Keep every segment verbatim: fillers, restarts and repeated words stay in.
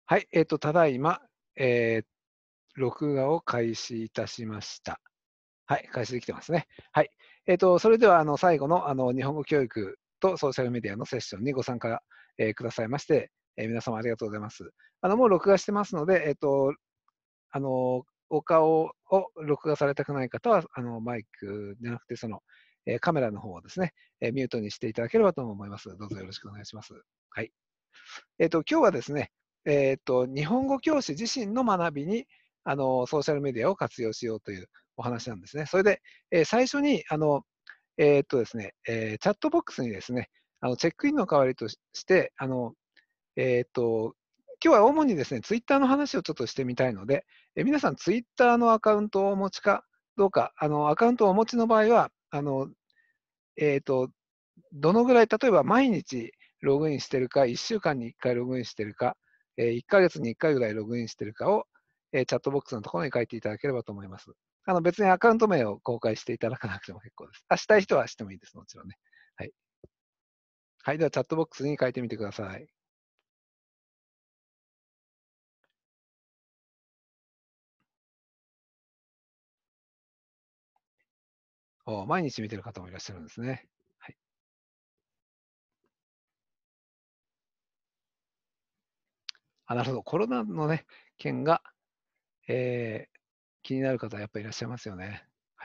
はい、えっと、ただいま、えー録画を開始いたしました。はい、開始できてますね。はい。えっと、それでは、あの、最後の、あの、日本語教育とソーシャルメディアのセッションにご参加、えーくださいまして、えー皆様ありがとうございます。あの、もう録画してますので、えっと、あの、お顔を録画されたくない方は、あの、マイクじゃなくて、その、えーカメラの方をですね、えーミュートにしていただければと思います。どうぞよろしくお願いします。はい。えっと、今日はですね、えっと、日本語教師自身の学びに、あの、ソーシャルメディアを活用しようというお話なんですね。それで、えー最初に、あの、えっとですね、えーチャットボックスにですね、あの、チェックインの代わりとしして、あの、えっと、今日は主にですね、ツイッターの話をちょっとしてみたいので、え、皆さんツイッターのアカウントをお持ちかどうか、あの、アカウントをお持ちの場合は、あの、えっと、どのぐらい、例えば毎日ログインしてるか、いっしゅうかんにいっかいログインしてるか、えーいっかげつにいっかいぐらいログインしてるかを、えーチャットボックスのところに書いていただければと思います。あの別にアカウント名を公開していただかなくても結構です。あ、したい人はしてもいいです、もちろんね。はい。はい、ではチャットボックスに書いてみてください。お毎日見てる方もいらっしゃるんですね。はい。あ、なるほど。コロナのね、件が、えー気になる方やっぱりいらっしゃいますよね。はい。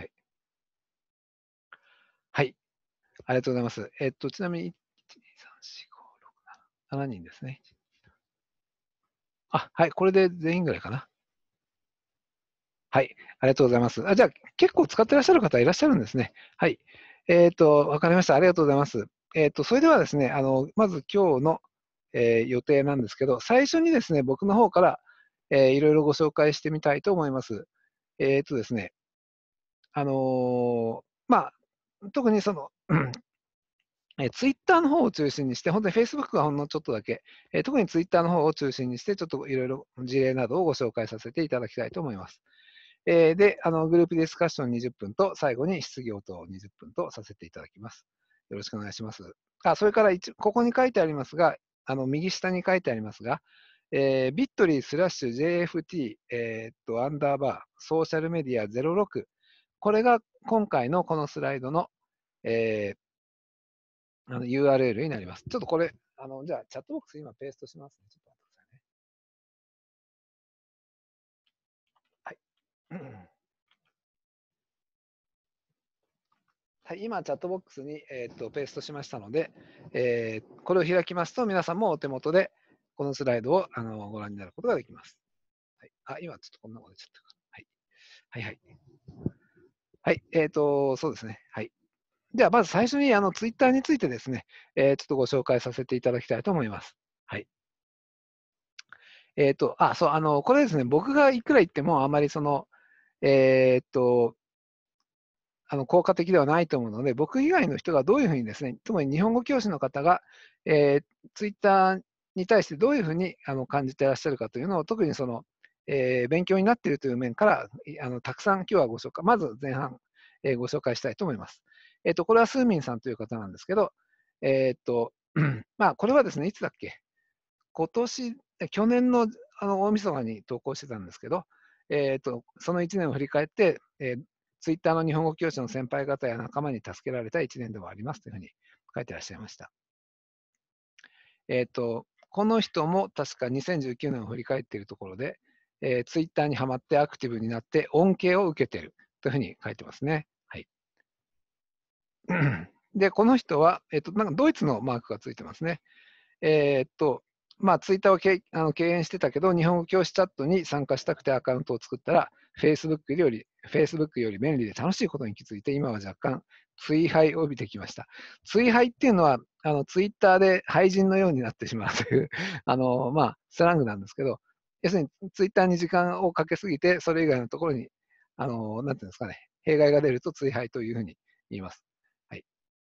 はい。ありがとうございます。えっと、ちなみに、いち、に、さん、よん、ご、ろく、なな、ななにんですね。あ、はい、これで全員ぐらいかな。はい、ありがとうございます。あ、じゃあ、結構使ってらっしゃる方いらっしゃるんですね。はい。えっと、わかりました。ありがとうございます。えっと、それではですね、あの、まず今日の、えー予定なんですけど、最初にですね、僕の方から、えーいろいろご紹介してみたいと思います。えっとですね、あのーまあ、特にその、えー、ツイッターの方を中心にして、本当に Facebook はほんのちょっとだけ、えー特にツイッターの方を中心にして、ちょっといろいろ事例などをご紹介させていただきたいと思います。えーで、あの、グループディスカッションにじゅっぷんと、最後に質疑応答にじゅっぷんとさせていただきます。よろしくお願いします。あ、それから一ここに書いてありますが、あの、右下に書いてありますが、えー、ビットリースラッシュ ジェイエフティー、えーっと、アンダーバー、ソーシャルメディアゼロろく。これが今回のこのスライドの、えーあの ユーアールエル になります。ちょっとこれ、あの、じゃあ、チャットボックス今ペーストしますね。ちょっと待ってくださいね。はい。はい、今、チャットボックスに、えーっとペーストしましたので、えーこれを開きますと、皆さんもお手元でこのスライドをあのご覧になることができます。はい、あ、今、ちょっとこんなこと出ちゃったか。はい。はいはい。はい。えっ、と、そうですね。はい。では、まず最初に、あの、ツイッターについてですね、えーちょっとご紹介させていただきたいと思います。はい。えっ、と、あ、そう、あの、これですね、僕がいくら言っても、あまりその、えっ、と、あの効果的ではないと思うので、僕以外の人がどういうふうにですね、特に日本語教師の方が、えー、ツイッターに対してどういうふうにあの感じていらっしゃるかというのを、特にその、えー勉強になっているという面から、いあのたくさん今日はご紹介、まず前半、えーご紹介したいと思います。えっ、と、これはスーミンさんという方なんですけど、えっ、と、まあ、これはですね、いつだっけ、今年、去年のあの大晦日に投稿してたんですけど、えーと、そのいちねんを振り返って、えー、ツイッターの日本語教師の先輩方や仲間に助けられたいちねんでもありますというふうに書いてらっしゃいました。えーと、この人も確かにせんじゅうきゅうねんを振り返っているところで、えー、ツイッターにはまってアクティブになって恩恵を受けているというふうに書いてますね。はい。で、この人は、えーと、なんかドイツのマークがついてますね。えーっと、まあ、ツイッターをけあの敬遠してたけど、日本語教師チャットに参加したくてアカウントを作ったら、Facebook より Facebook より便利で楽しいことに気づいて、今は若干、追廃を帯びてきました。追廃っていうのは、あのツイッターで廃人のようになってしまうというあの、まあ、スラングなんですけど、要するにツイッターに時間をかけすぎて、それ以外のところに、あのなんていうんですかね、弊害が出ると追廃というふうに言います。はい。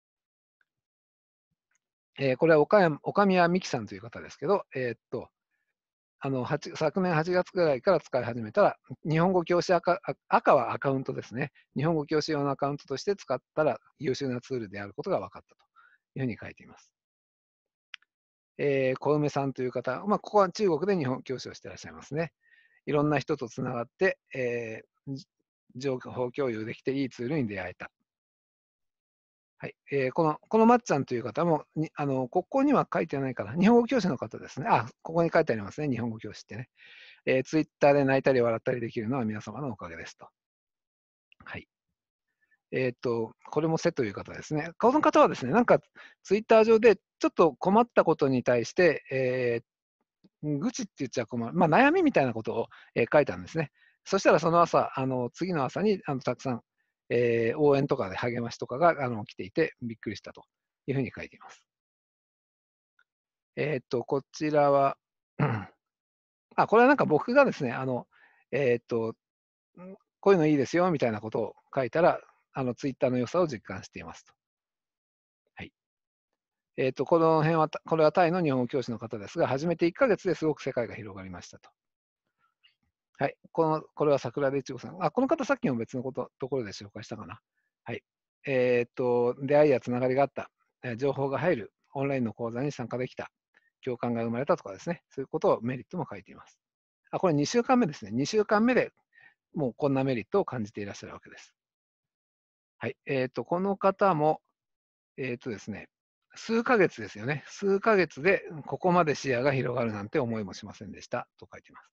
えーこれは岡山岡宮美樹さんという方ですけど、えーっと、あのはち昨年はちがつぐらいから使い始めたら、日本語教師赤赤はアカウントですね。日本語教師用のアカウントとして使ったら優秀なツールであることが分かったというふうに書いています。 えー小梅さんという方、まあ、ここは中国で日本教師をしていらっしゃいますね。いろんな人とつながって、えーじ情報共有できていいツールに出会えた。はい。えーこの、このまっちゃんという方も、にあの、ここには書いてないかな。日本語教師の方ですね。あ、ここに書いてありますね。日本語教師ってね。えー、ツイッターで泣いたり笑ったりできるのは皆様のおかげですと。はい。えっと、これも瀬という方ですね。この方はですね、なんかツイッター上でちょっと困ったことに対して、えー愚痴って言っちゃ困る、まあ、悩みみたいなことを、えー書いたんですね。そしたらその朝、あの次の朝にあのたくさん、えー応援とかで励ましとかがあの来ていて、びっくりしたというふうに書いています。えっと、こちらは、うんあ、これはなんか僕がですね、あの、えっと、んこういうのいいですよみたいなことを書いたら、あのツイッターの良さを実感していますと。はい。えっと、この辺は、これはタイの日本語教師の方ですが、始めていっかげつですごく世界が広がりましたと。はい。この、これは桜でいちごさん。あ、この方さっきも別のこと、ところで紹介したかな。はい。えーっと、出会いやつながりがあった、えー情報が入る、オンラインの講座に参加できた、共感が生まれたとかですね、そういうことをメリットも書いています。あ、これにしゅうかんめですね。にしゅうかんめでもうこんなメリットを感じていらっしゃるわけです。はい。えーっと、この方も、えーっとですね、数ヶ月ですよね。数ヶ月でここまで視野が広がるなんて思いもしませんでしたと書いています。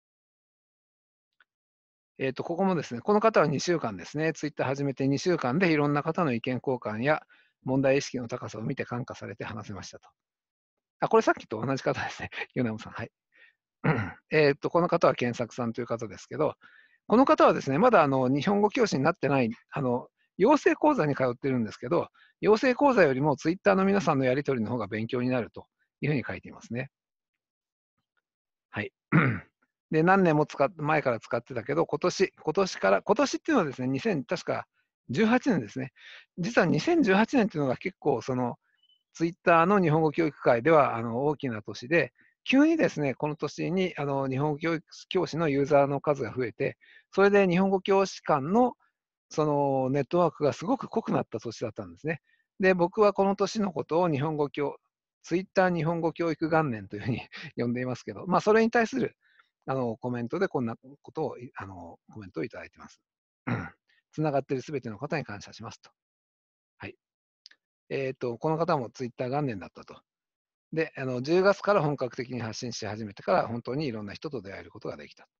えっと、ここもですね、この方はにしゅうかんですね、ツイッター始めてにしゅうかんでいろんな方の意見交換や問題意識の高さを見て感化されて話せましたと。あ、これさっきと同じ方ですね。ヨナムさん。はい。えっと、この方は健作さんという方ですけど、この方はですね、まだあの日本語教師になってない、あの、養成講座に通ってるんですけど、養成講座よりもツイッターの皆さんのやり取りの方が勉強になるというふうに書いていますね。はい。で、何年も使っ前から使ってたけど、今年、今年から、今年っていうのはですね、にせん確かじゅうはちねんですね。実はにせんじゅうはちねんっていうのが結構、その、ツイッターの日本語教育界ではあの大きな年で、急にですね、この年にあの日本語教育教師のユーザーの数が増えて、それで日本語教師間のそのネットワークがすごく濃くなった年だったんですね。で、僕はこの年のことを日本語教、ツイッター日本語教育元年というふうに呼んでいますけど、まあ、それに対するあのコメントでこんなことをあのコメントをいただいています。つながっているすべての方に感謝しますと。はい。えっ、と、この方もツイッター元年だったと。で、あのじゅうがつから本格的に発信し始めてから、本当にいろんな人と出会えることができた。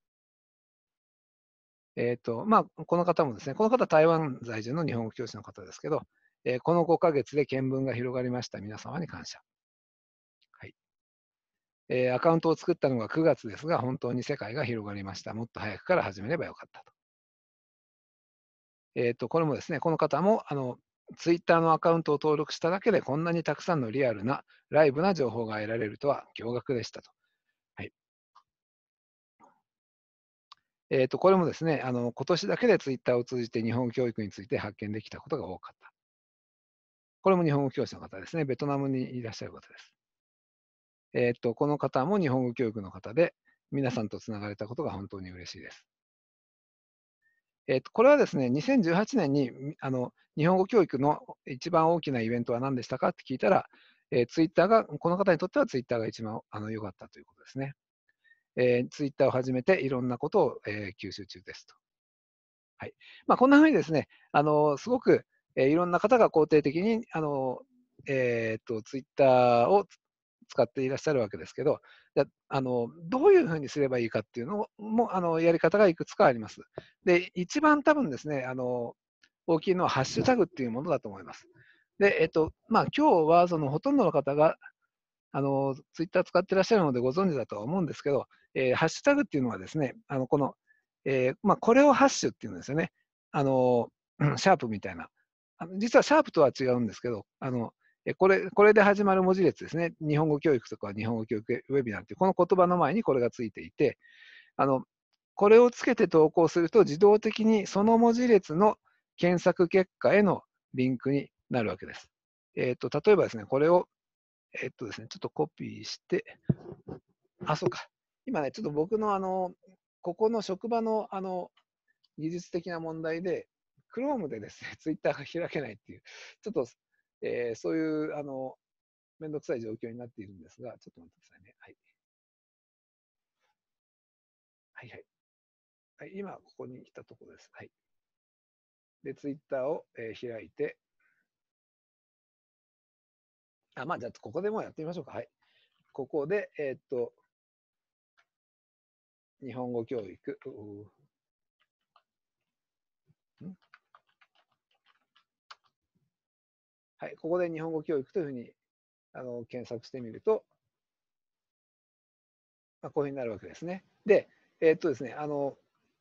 えっ、と、まあ、この方もですね、この方、台湾在住の日本語教師の方ですけど、えーこのごかげつで見聞が広がりました皆様に感謝。はい。えーアカウントを作ったのがくがつですが、本当に世界が広がりました。もっと早くから始めればよかったと。えっ、と、これもですね、この方も、あの、ツイッターのアカウントを登録しただけで、こんなにたくさんのリアルな、ライブな情報が得られるとは驚愕でしたと。はい。えっ、と、これもですね、あの、今年だけでツイッターを通じて日本教育について発見できたことが多かった。これも日本語教師の方ですね。ベトナムにいらっしゃる方です。えっ、と、この方も日本語教育の方で、皆さんとつながれたことが本当に嬉しいです。えっ、と、これはですね、にせんじゅうはちねんに、みあの、日本語教育の一番大きなイベントは何でしたかって聞いたら、えー、ツイッターが、この方にとってはツイッターが一番あの良かったということですね。えー、ツイッターを始めていろんなことを、えー吸収中ですと。はい。まあ、こんなふうにですね、あの、すごく、えーいろんな方が肯定的に、あの、えっと、ツイッターを使っていらっしゃるわけですけど、じゃあの、どういうふうにすればいいかっていうのも、あの、やり方がいくつかあります。で、一番多分ですね、あの、大きいのはハッシュタグっていうものだと思います。で、えっと、まあ、今日はそのほとんどの方が、あの、ツイッター使ってらっしゃるのでご存知だとは思うんですけど、えーハッシュタグっていうのはですね、あの、この、えーまあ、これをハッシュっていうんですよね。あの、うんシャープみたいな。あの実はシャープとは違うんですけど、あの、えこれ、これで始まる文字列ですね。日本語教育とか日本語教育ウェビナーっていう、この言葉の前にこれがついていて、あの、これをつけて投稿すると自動的にその文字列の検索結果へのリンクになるわけです。えっ、と、例えばですね、これを、えっ、とですね、ちょっとコピーして、あ、そうか。今ね、ちょっと僕のあの、ここの職場のあの、技術的な問題で、Chrome でですね、Twitter が開けないっていう、ちょっと、えーそういうあのめんどくさい状況になっているんですが、ちょっと待ってくださいね。はい。はいはい。はい、今、ここに来たところです。はい。で、ツイッターを、えー開いて、あ、まあ、じゃあ、ここでもうやってみましょうか。はい。ここで、えーっと、日本語教育、んはい、ここで日本語教育というふうにあの検索してみると、まあ、こういうふうになるわけですね。で、えーっとですね、あの、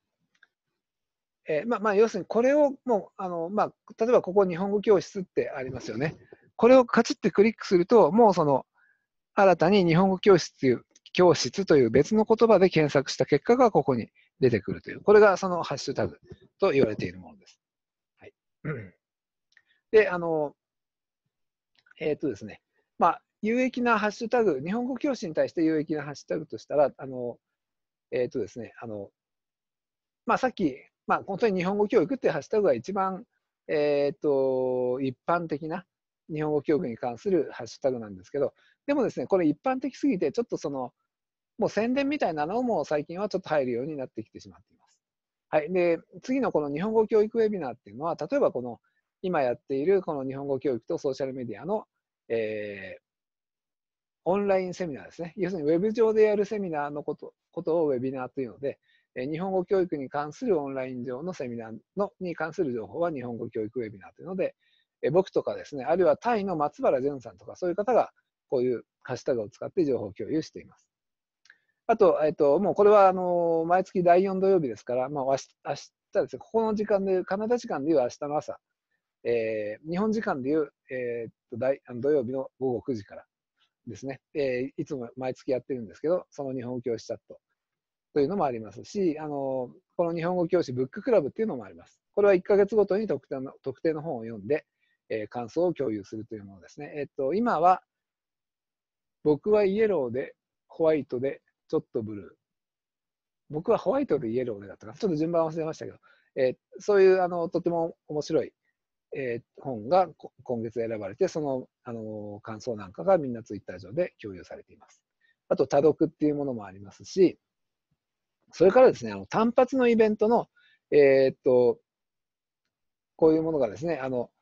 えーまあ、まあ、要するにこれをもう、あの、まあ、例えばここ日本語教室ってありますよね。これをカチッてクリックすると、もうその、新たに日本語教室という、教室という別の言葉で検索した結果がここに出てくるという、これがそのハッシュタグと言われているものです。はい。で、あの、えーっとですね、まあ、有益なハッシュタグ、日本語教師に対して有益なハッシュタグとしたら、あの、えーっとですね、あの、まあ、さっき、まあ、本当に日本語教育っていうハッシュタグが一番、えーっと、一般的な日本語教育に関するハッシュタグなんですけど、でもですね、これ一般的すぎて、ちょっとその、もう宣伝みたいなのも最近はちょっと入るようになってきてしまっています。はい。で、次のこの日本語教育ウェビナーっていうのは、例えばこの今やっているこの日本語教育とソーシャルメディアの、えー、オンラインセミナーですね。要するにウェブ上でやるセミナーのこと、ことをウェビナーというので、えー日本語教育に関するオンライン上のセミナーのに関する情報は日本語教育ウェビナーというので、えー僕とかですね、あるいはタイの松原淳さんとかそういう方がこういうハッシュタグを使って情報共有しています。あと、えっと、もうこれは、あの、毎月だいよん土曜日ですから、まあ、明日明日ですね、ここの時間で、カナダ時間でいう明日の朝、えー日本時間でいう、えーっと大あの土曜日の午後くじからですね、えーいつも毎月やってるんですけど、その日本語教師チャットというのもありますし、あの、この日本語教師ブッククラブっていうのもあります。これはいっかげつごとに特定の特定の本を読んで、えー感想を共有するというものですね。えーっと、今は、僕はイエローで、ホワイトで、ちょっとブルー。僕はホワイトでイエローでだったかな。ちょっと順番忘れましたけど、えーそういうあのとても面白い、えー本が今月選ばれて、そのあの感想なんかがみんなツイッター上で共有されています。あと、多読っていうものもありますし、それからですね、あの単発のイベントの、えーっと、こういうものがですね、あの、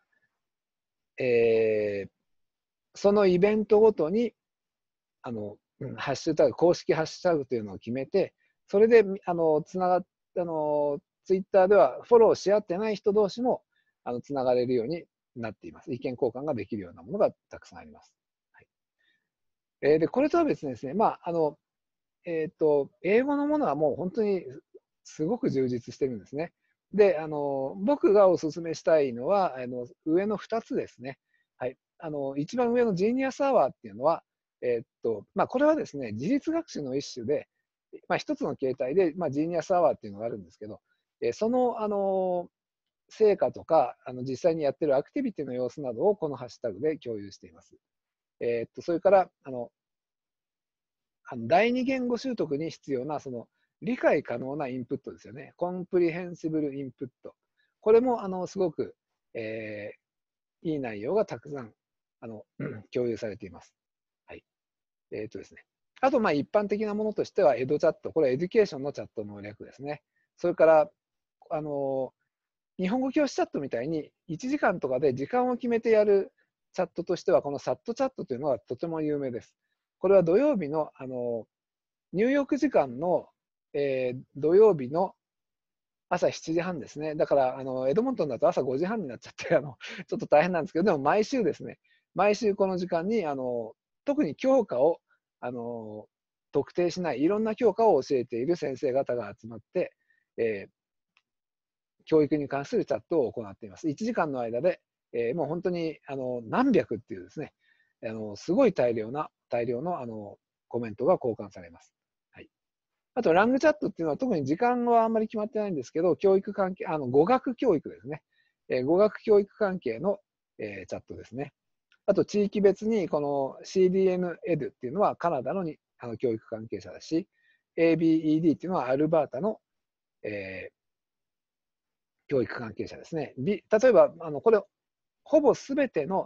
えーそのイベントごとに、あの、ハッシュタグ、公式ハッシュタグというのを決めて、それで、あの、つながっあの、ツイッターではフォローし合ってない人同士も、あの、つながれるようになっています。意見交換ができるようなものがたくさんあります。はい。えーで、これとは別にですね、まあ、あの、えっと、英語のものはもう本当にすごく充実してるんですね。で、あの、僕がお勧めしたいのは、あの、上のふたつですね。はい。あの、一番上のジーニアスアワーっていうのは、えっと、まあ、これはですね、自律学習の一種で、まあ、一つの形態で、まあ、ジーニアスアワーっていうのがあるんですけど、えその、あの、成果とか、あの、実際にやってるアクティビティの様子などをこのハッシュタグで共有しています。えっと、それから、あの、あの第二言語習得に必要なその理解可能なインプットですよね。コンプリヘンシブルインプット。これもあのすごく、えー、いい内容がたくさんあの共有されています。はい。えっとですね。あと、まあ一般的なものとしては、エドチャット。これはエデュケーションのチャットの略ですね。それから、あの、日本語教師チャットみたいにいちじかんとかで時間を決めてやるチャットとしては、このサットチャットというのはとても有名です。これは土曜日の、あの、ニューヨーク時間の、えー土曜日の朝しちじはんですね。だから、あの、エドモントンだと朝ごじはんになっちゃって、あの、ちょっと大変なんですけど、でも毎週ですね、毎週この時間に、あの、特に教科を、あの、特定しない、いろんな教科を教えている先生方が集まって、えー教育に関するチャットを行っています。いちじかんの間で、えーもう本当に、あの、何百っていうですね、あの、すごい大量な、大量の、あの、コメントが交換されます。はい。あと、ラングチャットっていうのは特に時間はあんまり決まってないんですけど、教育関係、あの、語学教育ですね。えー語学教育関係の、えーチャットですね。あと、地域別に、この シーディーエヌ エドっていうのはカナダのにあの教育関係者だし、エービーイーディー っていうのはアルバータの、えー教育関係者ですね。B、例えば、あの、これ、ほぼすべての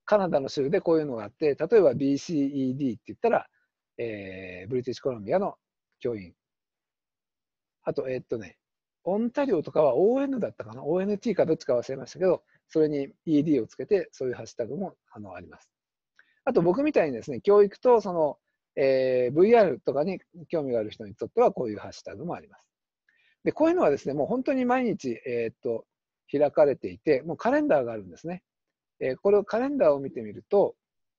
カナダの州でこういうのがあって、例えば ビーシーイーディー って言ったら、えー、ブリティッシュコロンビアの教員。あと、えー、っとね、オンタリオとかは オーエヌ だったかな ?オーエヌティー かどっちか忘れましたけど、それに イーディー をつけて、そういうハッシュタグもあのあります。あと僕みたいにですね、教育とその、えー、ブイアール とかに興味がある人にとってはこういうハッシュタグもあります。で、こういうのはですね、もう本当に毎日、えー、っと、開かれていて、もうカレンダーがあるんですね。えー、これをカレンダーを見てみると、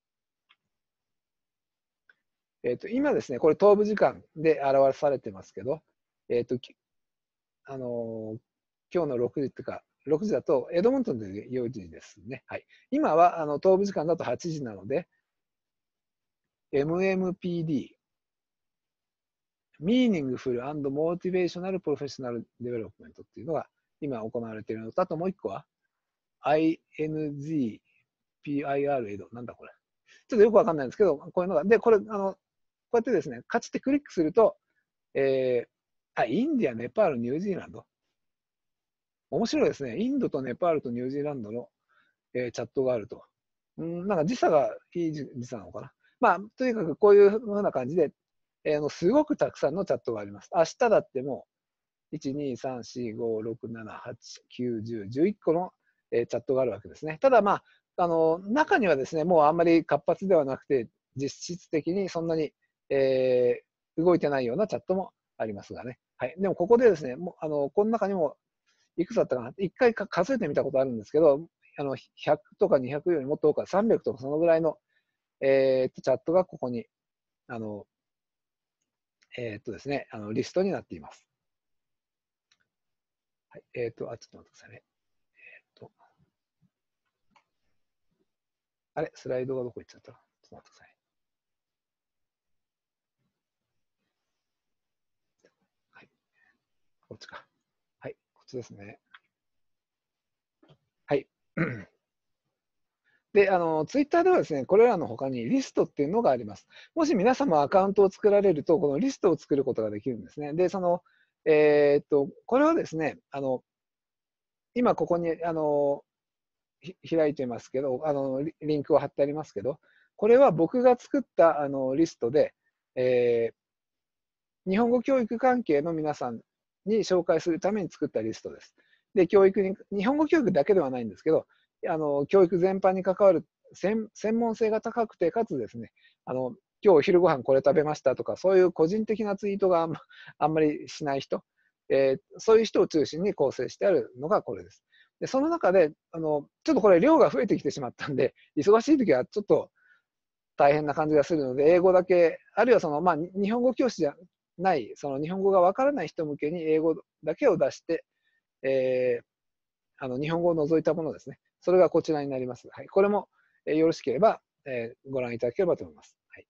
えー、と今ですね、これ東部時間で表されてますけど、えーとあのー、今日のろくじっていうか、ろくじだとエドモントンでよじですね。はい、今はあの東部時間だとはちじなので、エムエムピーディー、Meaningful and Motivational Professional Development っていうのが今行われているのと、あともう一個は アイエヌジーピーアイアール エド、なんだこれ。ちょっとよくわかんないんですけど、こういうのが、で、これ、あの、こうやってですね、カチってクリックすると、えー、あ、インディア、ネパール、ニュージーランド。面白いですね。インドとネパールとニュージーランドの、えー、チャットがあると。うん、なんか時差がいい時差なのかな。まあ、とにかくこういうふうな感じで、えー、のすごくたくさんのチャットがあります。明日だってもう、いち、に、さん、よん、ご、ろく、なな、はち、きゅう、じゅう、じゅういっこの、えー、チャットがあるわけですね。ただまあ、あの、中にはですね、もうあんまり活発ではなくて、実質的にそんなに、えー、動いてないようなチャットもありますがね。はい。でもここでですね、もうあのこの中にもいくつだったかな、一回数えてみたことあるんですけど、あのひゃくとかにひゃくよりもっと多く、さんびゃくとかそのぐらいの、えー、チャットがここに、あの、えー、っとですね、あのリストになっています。はい。えー、っと、あ、ちょっと待ってくださいね。えー、っと、あれ、スライドがどこ行っちゃったちょっと待ってください。はい。こっちか。はい。こっちですね。はい。で、あの、ツイッターではですね、これらの他にリストっていうのがあります。もし皆様アカウントを作られると、このリストを作ることができるんですね。で、その、えー、っと、これはですね、あの、今ここに、あの、開いてますけど、あの、リンクを貼ってありますけど、これは僕が作ったあのリストで、えー、日本語教育関係の皆さんに紹介するために作ったリストです。で、教育に、日本語教育だけではないんですけど、あの教育全般に関わる専門性が高くて、かつですね、あの今日お昼ご飯これ食べましたとか、そういう個人的なツイートがあんまあんまりしない人、えー、そういう人を中心に構成してあるのがこれです。で、その中で、あのちょっとこれ量が増えてきてしまったんで、忙しい時はちょっと大変な感じがするので、英語だけ、あるいはその、まあ、日本語教師じゃない、その日本語がわからない人向けに英語だけを出して、えー、あの日本語を除いたものですね。それがこちらになります。はい、これも、えー、よろしければ、えー、ご覧いただければと思います。はい、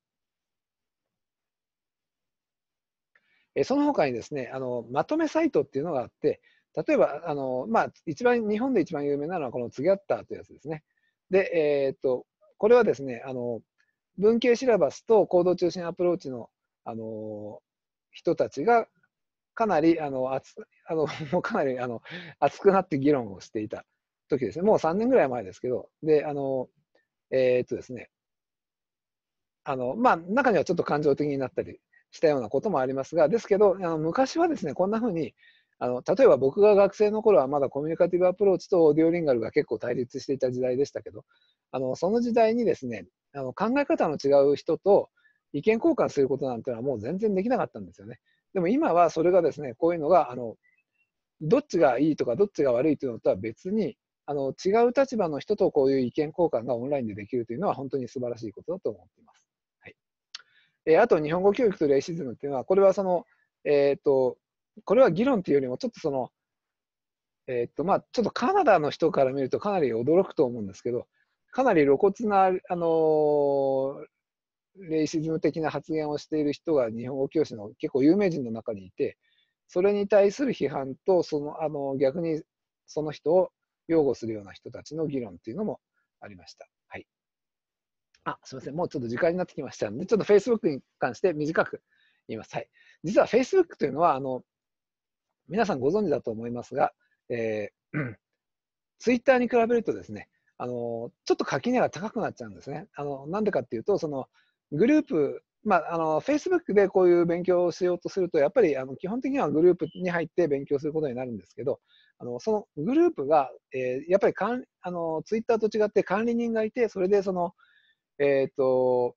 えー、その他にですね、あのまとめサイトっていうのがあって、例えば、あのまあ、一番日本で一番有名なのはこのツギャッターというやつですね。で、えー、っとこれはですね、あの文系シラバスと行動中心アプローチの、あの人たちがかなりあの熱あのもうかなりあの熱くなって議論をしていた時ですね。もうさんねんぐらい前ですけど、で、あの、えー、っとですね、あの、まあ、中にはちょっと感情的になったりしたようなこともありますが、ですけど、あの昔はですね、こんな風に、あの、例えば僕が学生の頃はまだコミュニカティブアプローチとオーディオリンガルが結構対立していた時代でしたけど、あの、その時代にですね、あの考え方の違う人と意見交換することなんていうのはもう全然できなかったんですよね。でも今はそれがですね、こういうのが、あの、どっちがいいとかどっちが悪いというのとは別に、あの、違う立場の人とこういう意見交換がオンラインでできるというのは本当に素晴らしいことだと思っています。はい。えー、あと、日本語教育とレイシズムっていうのは、これはその、えっと、これは議論というよりも、ちょっとその、えっと、まあ、ちょっとカナダの人から見るとかなり驚くと思うんですけど、かなり露骨な、あのレイシズム的な発言をしている人が日本語教師の結構有名人の中にいて、それに対する批判と、その、あの、逆にその人を擁護するような人たちの議論っていうのもありました。はい。あ、すみません。もうちょっと時間になってきましたので、ちょっと Facebook に関して短く言います。はい。実は Facebook というのは、あの、皆さんご存知だと思いますが、えー、Twitter に比べるとですね、 あの、ちょっと垣根が高くなっちゃうんですね。あの、なんでかっていうと、その、グループ、まあ、あの、Facebook でこういう勉強をしようとすると、やっぱり、あの、基本的にはグループに入って勉強することになるんですけど、あの、そのグループが、えーやっぱりかん、あの、Twitter と違って管理人がいて、それでその、えっと、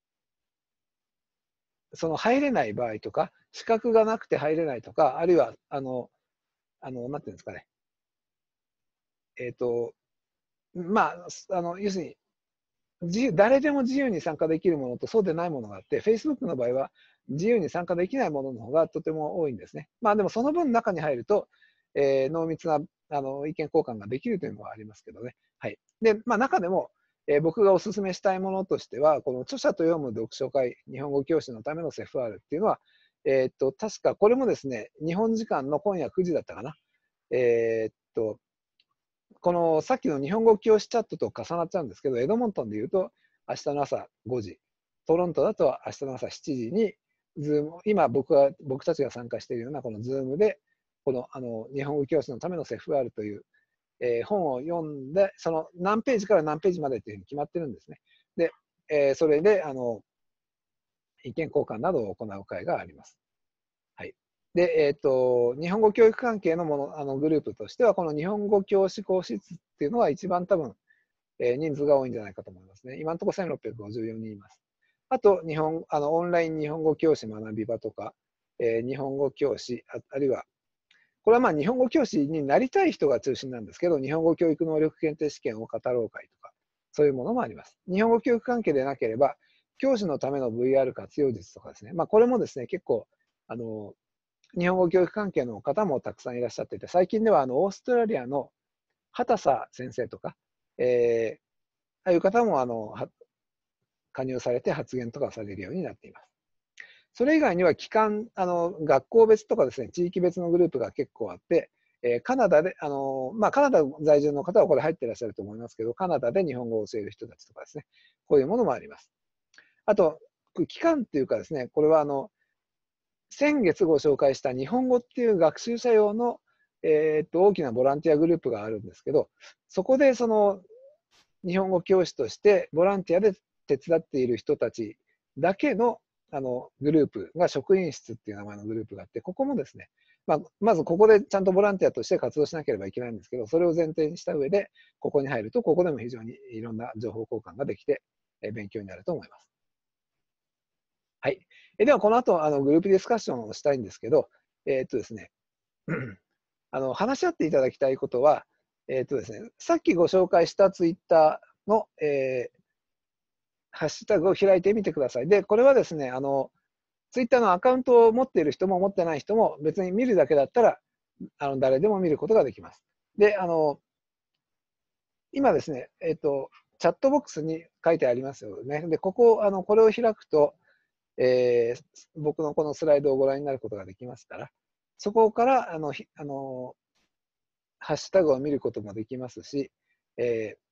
その入れない場合とか、資格がなくて入れないとか、あるいは、あの、あの、なんていうんですかね、えっと、まあ、あの、要するに、自由、誰でも自由に参加できるものとそうでないものがあって、Facebook の場合は自由に参加できないものの方がとても多いんですね。まあでもその分中に入ると、えー濃密なあの意見交換ができるというのはありますけどね。はい。で、まあ中でも、えー僕がお勧めしたいものとしては、この著者と読む読書会、日本語教師のためのセフ アール っていうのは、えーっと、確かこれもですね、日本時間の今夜くじだったかな。えーっと、このさっきの日本語教師チャットと重なっちゃうんですけど、エドモントンで言うと、明日の朝ごじ、トロントだと明日の朝しちじに、ズーム、今僕が、僕たちが参加しているようなこのズームで、このあの日本語教師のためのセフ アール という、えー本を読んで、その何ページから何ページまでというふうに決まってるんですね。で、えーそれであの意見交換などを行う会があります。はい。で、えっ、と、日本語教育関係のもの、あのグループとしては、この日本語教師講師室っていうのは一番多分、えー人数が多いんじゃないかと思いますね。今のところせんろっぴゃくごじゅうよにんいます。あと、日本、あの、オンライン日本語教師学び場とか、えー日本語教師、あ、あるいは、これはまあ日本語教師になりたい人が中心なんですけど、日本語教育能力検定試験を語ろう会とか、そういうものもあります。日本語教育関係でなければ、教師のための ブイアール 活用術とかですね。まあこれもですね、結構、あの、日本語教育関係の方もたくさんいらっしゃっていて、最近ではあのオーストラリアの畑佐先生とか、えー、ああいう方もあの加入されて発言とかされるようになっています。それ以外には機関、あの学校別とかですね、地域別のグループが結構あって、えー、カナダで、あのまあ、カナダ在住の方はこれ入っていらっしゃると思いますけど、カナダで日本語を教える人たちとかですね、こういうものもあります。あと、機関っていうかですね、これはあの先月ご紹介した日本語っていう学習者用の、えー、っと大きなボランティアグループがあるんですけど、そこでその日本語教師としてボランティアで手伝っている人たちだけのあのグループが職員室っていう名前のグループがあって、ここもですね、まあ、まずここでちゃんとボランティアとして活動しなければいけないんですけど、それを前提にした上で、ここに入ると、ここでも非常にいろんな情報交換ができて、え勉強になると思います。はい。えでは、この後、あのグループディスカッションをしたいんですけど、えーっとですね、あの話し合っていただきたいことは、えーっとですね、さっきご紹介したツイッターの、えーハッシュタグを開いてみてください。で、これはですね、あの、ツイッターのアカウントを持っている人も持ってない人も別に見るだけだったら、あの誰でも見ることができます。で、あの、今ですね、えっと、チャットボックスに書いてありますよね。で、ここ、あの、これを開くと、えー僕のこのスライドをご覧になることができますから、そこから、あの、あのハッシュタグを見ることもできますし、えー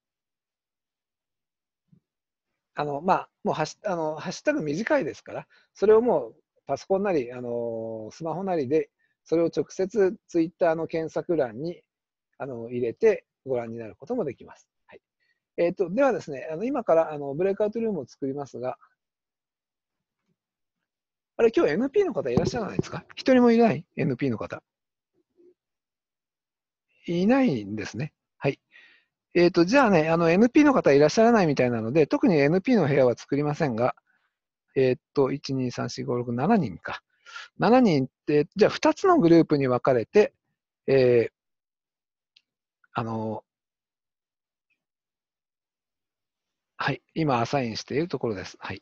あの、まあ、もうハッシュ、あの、ハッシュタグ短いですから、それをもうパソコンなり、あの、スマホなりで、それを直接ツイッターの検索欄に、あの、入れてご覧になることもできます。はい。えっと、ではですね、あの、今から、あの、ブレイクアウトルームを作りますが、あれ、今日 エヌピー の方いらっしゃらないですか？一人もいない ?エヌピー の方。いないんですね。はい。えっと、じゃあね、あの、エヌピー の方いらっしゃらないみたいなので、特に エヌピー の部屋は作りませんが、えっと、いち、に、さん、よん、ご、ろく、しちにんか。しちにんって、じゃあふたつのグループに分かれて、えー、あの、はい、今アサインしているところです。はい。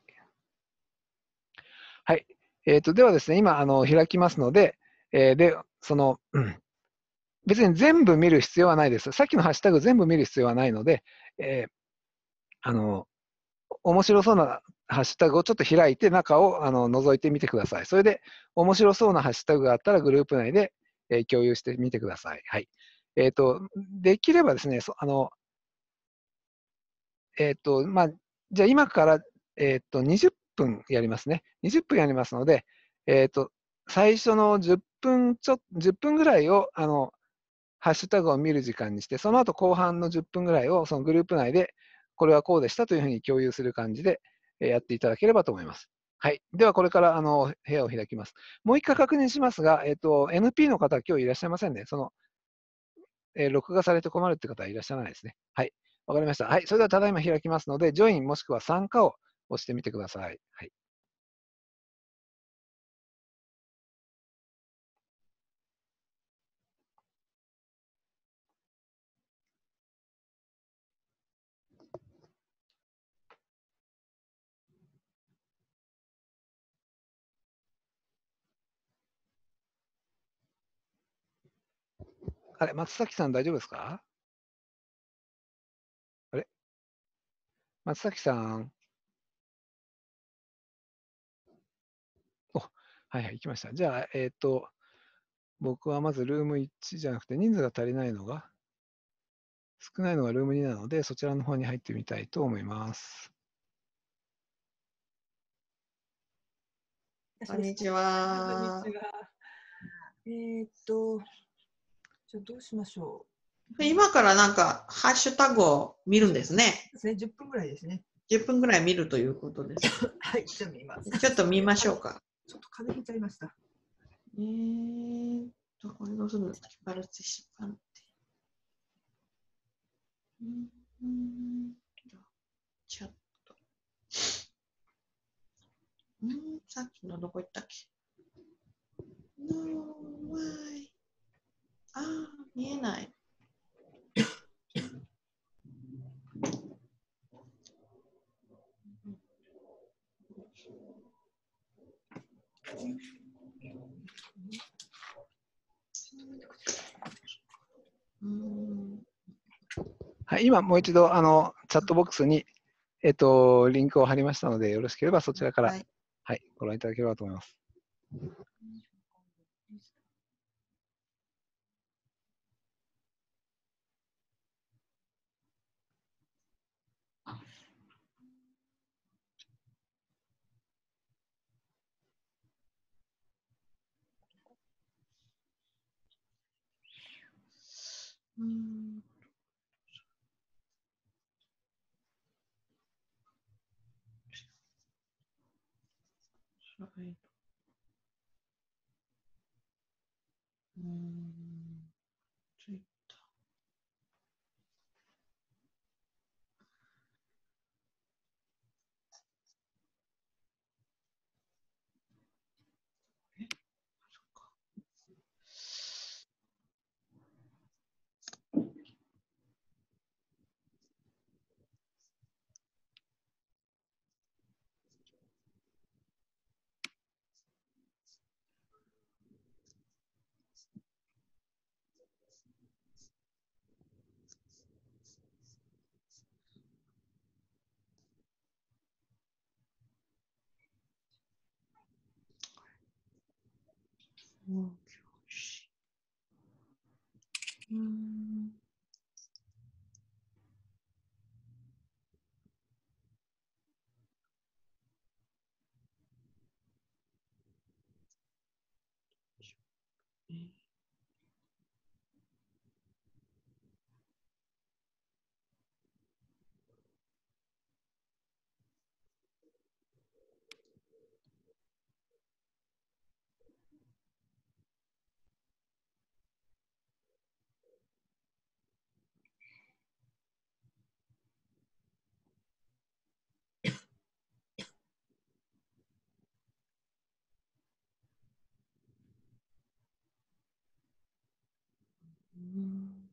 はい。えっと、ではですね、今、あの、開きますので、えー、で、その、うん、別に全部見る必要はないです。さっきのハッシュタグ全部見る必要はないので、えー、あの、面白そうなハッシュタグをちょっと開いて中をあの覗いてみてください。それで面白そうなハッシュタグがあったらグループ内で、えー共有してみてください。はい。えっ、と、できればですね、そあの、えっ、と、まあ、じゃあ今から、えっ、と、にじゅっぷんやりますね。にじゅっぷんやりますので、えっ、と、最初のじゅっぷんちょ、じゅっぷんぐらいを、あの、 ハッシュタグを見る時間にして、その後後半のじゅっぷんぐらいをそのグループ内で、これはこうでしたというふうに共有する感じでえーやっていただければと思います。はい。では、これからあの部屋を開きます。もう一回確認しますが、えっと、エヌピー の方は今日いらっしゃいませんね。その、えー録画されて困るって方はいらっしゃらないですね。はい。わかりました。はい。それではただいま開きますので、ジョインもしくは参加を押してみてください。はい。あれ、松崎さん大丈夫ですか？あれ、松崎さん。お、はいはい、行きました。じゃあ、えっと、僕はまずルームいちじゃなくて、人数が足りないのが、少ないのがルームになので、そちらの方に入ってみたいと思います。 こんにちは。こんには。 ちは。えーっと、じゃあどうしましょ今からなんか、ハッシュタグを見るんですね。 う。ですね、じゅっぷんぐらいですね。 じゅっぷんぐらい見るということです。 はい、じゃあ見ます。 ちょっと見ましょうか。 ちょっと風邪ひいちゃいました。 えーっと、これどうするの？パルティシパンテ。うんうんチャット。うん、さっきのどこ行ったっけ？ No, why? あー、見えない。うんはい、今もう一度、あの、チャットボックスに、えっと、リンクを貼りましたので、よろしければそちらから、 はい。 はい、ご覧いただければと思います。 うんはいうんツイッター。え、そっか。うん教師うんえうん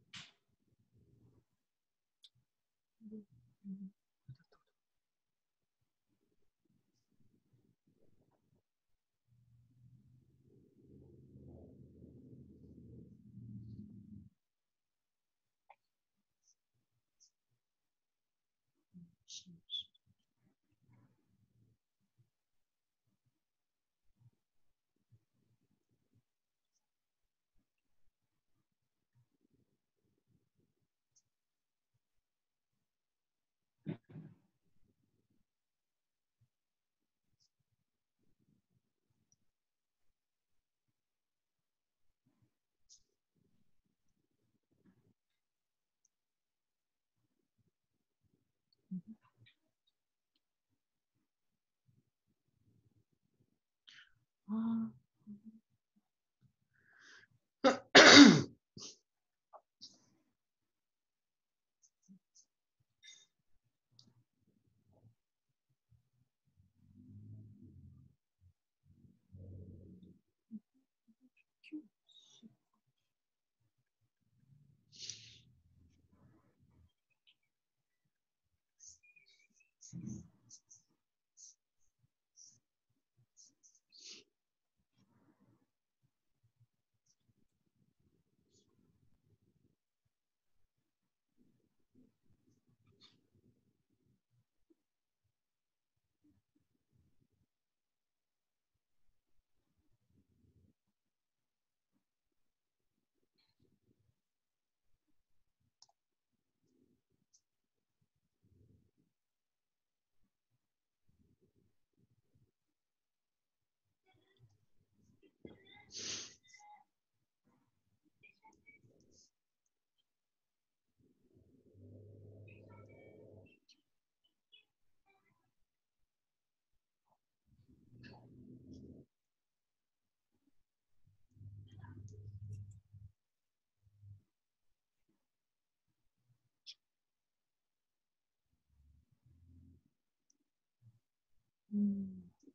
うん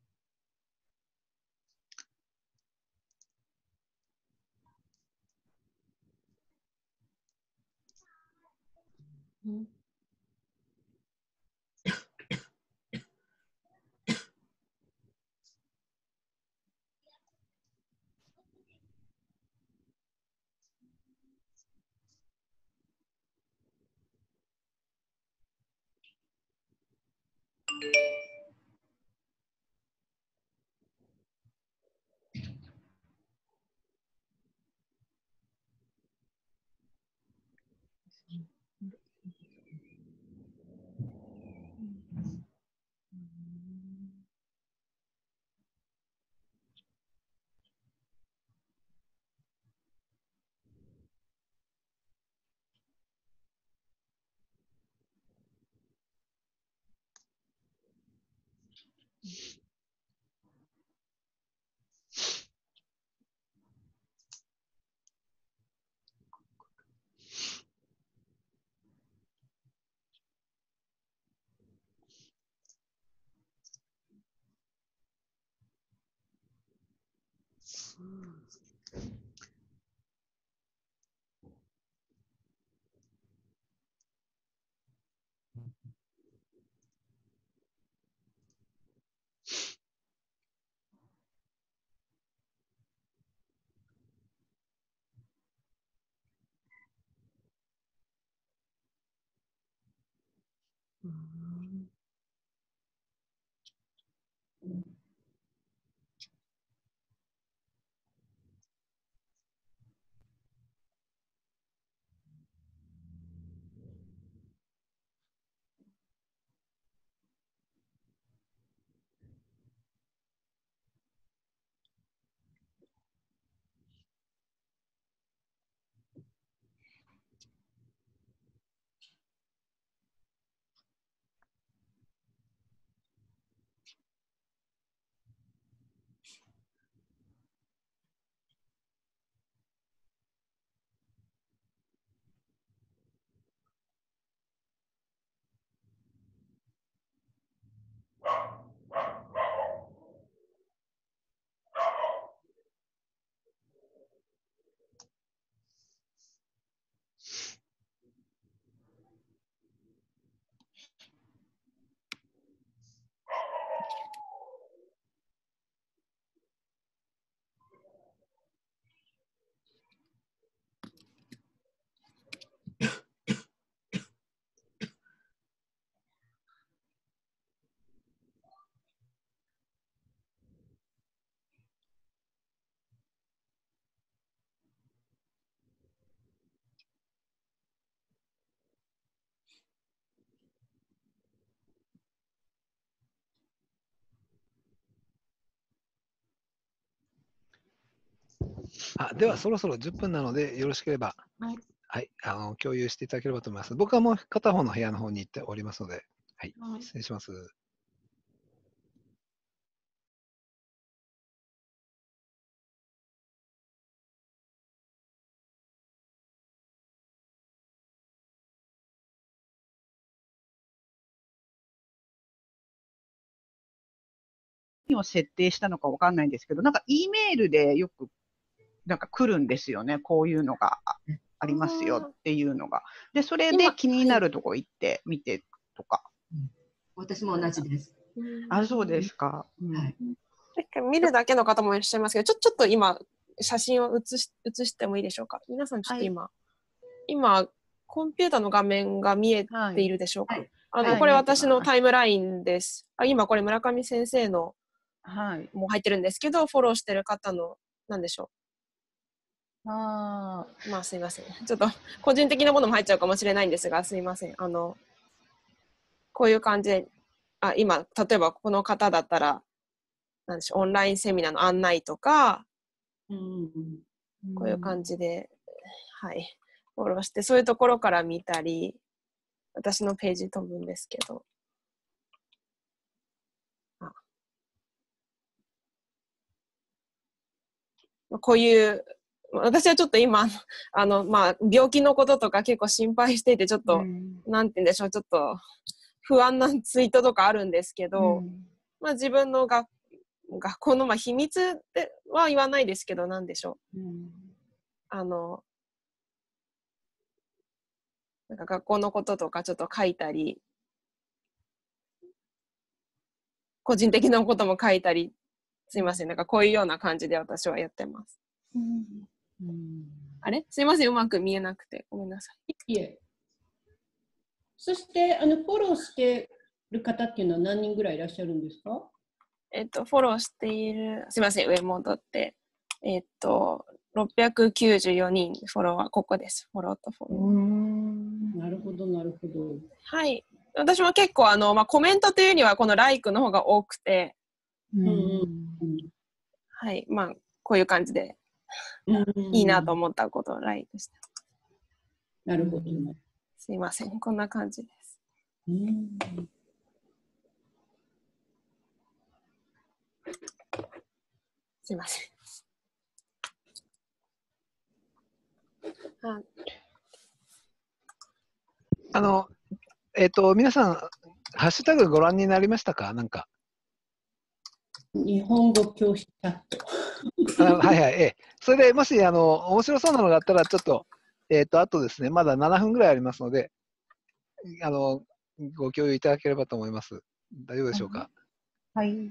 うんうんあ、ではそろそろじゅっぷんなので、よろしければ、 はい。 はい、あの共有していただければと思います。僕はもう片方の部屋の方に行っておりますので、はい、 はい。 失礼します。 何を設定したのかわかんないんですけど、なんか E メールでよくなんか来るんですよね。こういうのがあありますよっていうのが。で、それで今気になるとこ行って見てとか。 私も同じです。 あ、そうですか。うんはい。 見るだけの方もいらっしゃいますけど、ちょちょっと今、写真を写し写してもいいでしょうか。皆さん、ちょっと今、今、コンピューターの画面が見えているでしょうか。 はいあのはいこれ私のタイムラインです。あ今これ村上先生のはい。 も入ってるんですけど、フォローしてる方のなんでしょあう。まあすいません。ちょっと個人的なものも入っちゃうかもしれないんですが、すいません。あのこういう感じで、あ今例えばこの方だったらなんでしょう、オンラインセミナーの案内とか、 うんこういう感じで、はい、フォローしてそういうところから見たり、私のページ飛ぶんですけど。こういう私はちょっと今あの、まあ、病気のこととか結構心配していてちょっと、 うんなんて言うんでしょう、ちょっと不安なツイートとかあるんですけど、 うんまあ、自分の学学校のまあ秘密では言わないですけど、なんでしょう。 うんあの、なんか学校のこととかちょっと書いたり、個人的なことも書いたり、すいません。なんかこういうような感じで私はやってます。 うんあれすいません。うまく見えなくて。ごめんなさい。 いえ。そしてあのフォローしてる方っていうのは何人ぐらいいらっしゃるんですか？ えっと、フォローしている、すいません。上戻って。えっと、ろっぴゃくきゅうじゅうよにんフォロワー、ここです。フォローとフォロー。 なるほど、なるほど。 はい。私も結構あの、まあ、コメントというにはこのライクの方が多くて、 うんうんはい。まあ、こういう感じでうんいいなと思ったことをライクして。 なるほどね。 すいません。こんな感じです。 うんすいません。ああの、えっ、と、皆さん、ハッシュタグご覧になりましたか？なんか。 日本語教師チャット。 あはいはい、ええ。それでもし、あの、面白そうなのがあったら、ちょっと、えっ、と、あとですね、まだななふんぐらいありますので、あの、ご共有いただければと思います。大丈夫でしょうか？ はい。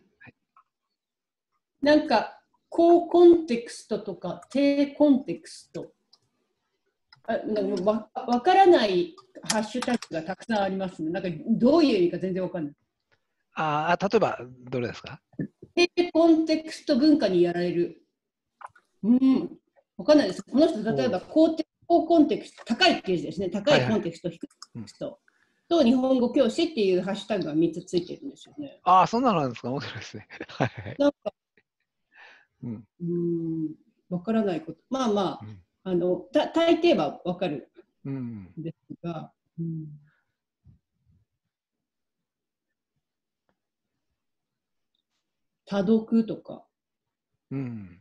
なんか、高コンテクストとか低コンテクスト。あなんかわわからないハッシュタグがたくさんありますね。なんかどういう意味か全然わかんない。 ああ、例えば、どれですか？ 低コンテクスト文化にやられる。うん、わかんないです。この人、例えば高テ高コンテクスト、高いっていう字ですね。高いコンテクスト、低いコンテクストと日本語教師っていうハッシュタグがみっつついてるんですよね。 ああ、そんなのなんですか？面白いですね。はいはい。 なんか、 うん。 うーん、わからないこと。まあまあ、 うん。 あのた大抵はわかるうん。 んですが、うん、多読とか。 うん。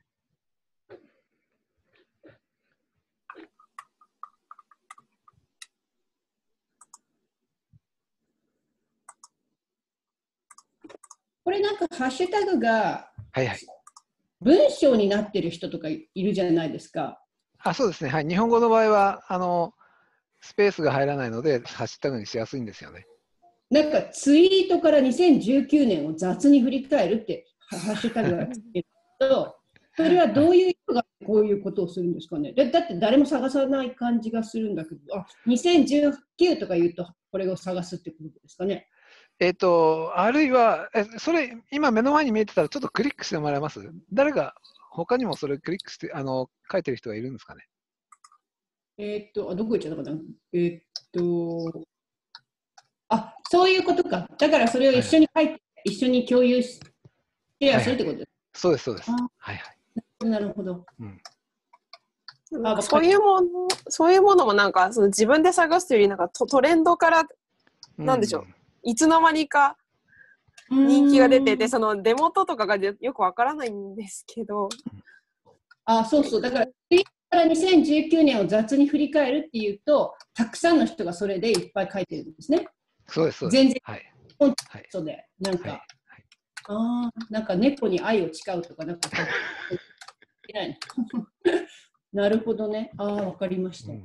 これなんかハッシュタグがはいはい。 文章になってる人とかいるじゃないですか。 あ、そうですね。はい。日本語の場合は、あの、スペースが入らないので、ハッシュタグにしやすいんですよね。 なんかツイートからにせんじゅうきゅうねんを雑に振り返るってハッシュタグがつけると、それはどういう人がこういうことをするんですかね。だだって誰も探さない感じがするんだけど、あ、にせんじゅうきゅうとか言うとこれを探すってことですかね。 えっと、あるいは、え、それ、今目の前に見えてたら、ちょっとクリックしてもらえます？誰が、他にもそれクリックして、あの、書いてる人がいるんですかね。 えーっと、あ、どこ行っちゃったかな。えーっと、あ、そういうことか。だからそれを一緒に書いて、はい、一緒に共有し、シェアするってことです。 そうです、そうです。 あ、 はいはい。 なるほど。 うん、 なんかそういうもの、そういうものもなんかその自分で探すというよりなんかトトレンドから、なんでしょう、うん、いつの間にか人気が出てて、その出元とかがよくわからないんですけど。 あ、そうそう。だから、からにせんじゅうきゅうねんを雑に振り返るっていうと、たくさんの人がそれでいっぱい書いてるんですね。 そうです、そうです。 全然、 はい。 コンテクストで、なんか、 はいはい、 ああ、なんか猫に愛を誓うとか、なんか、なるほどね。ああ、わかりました。うん、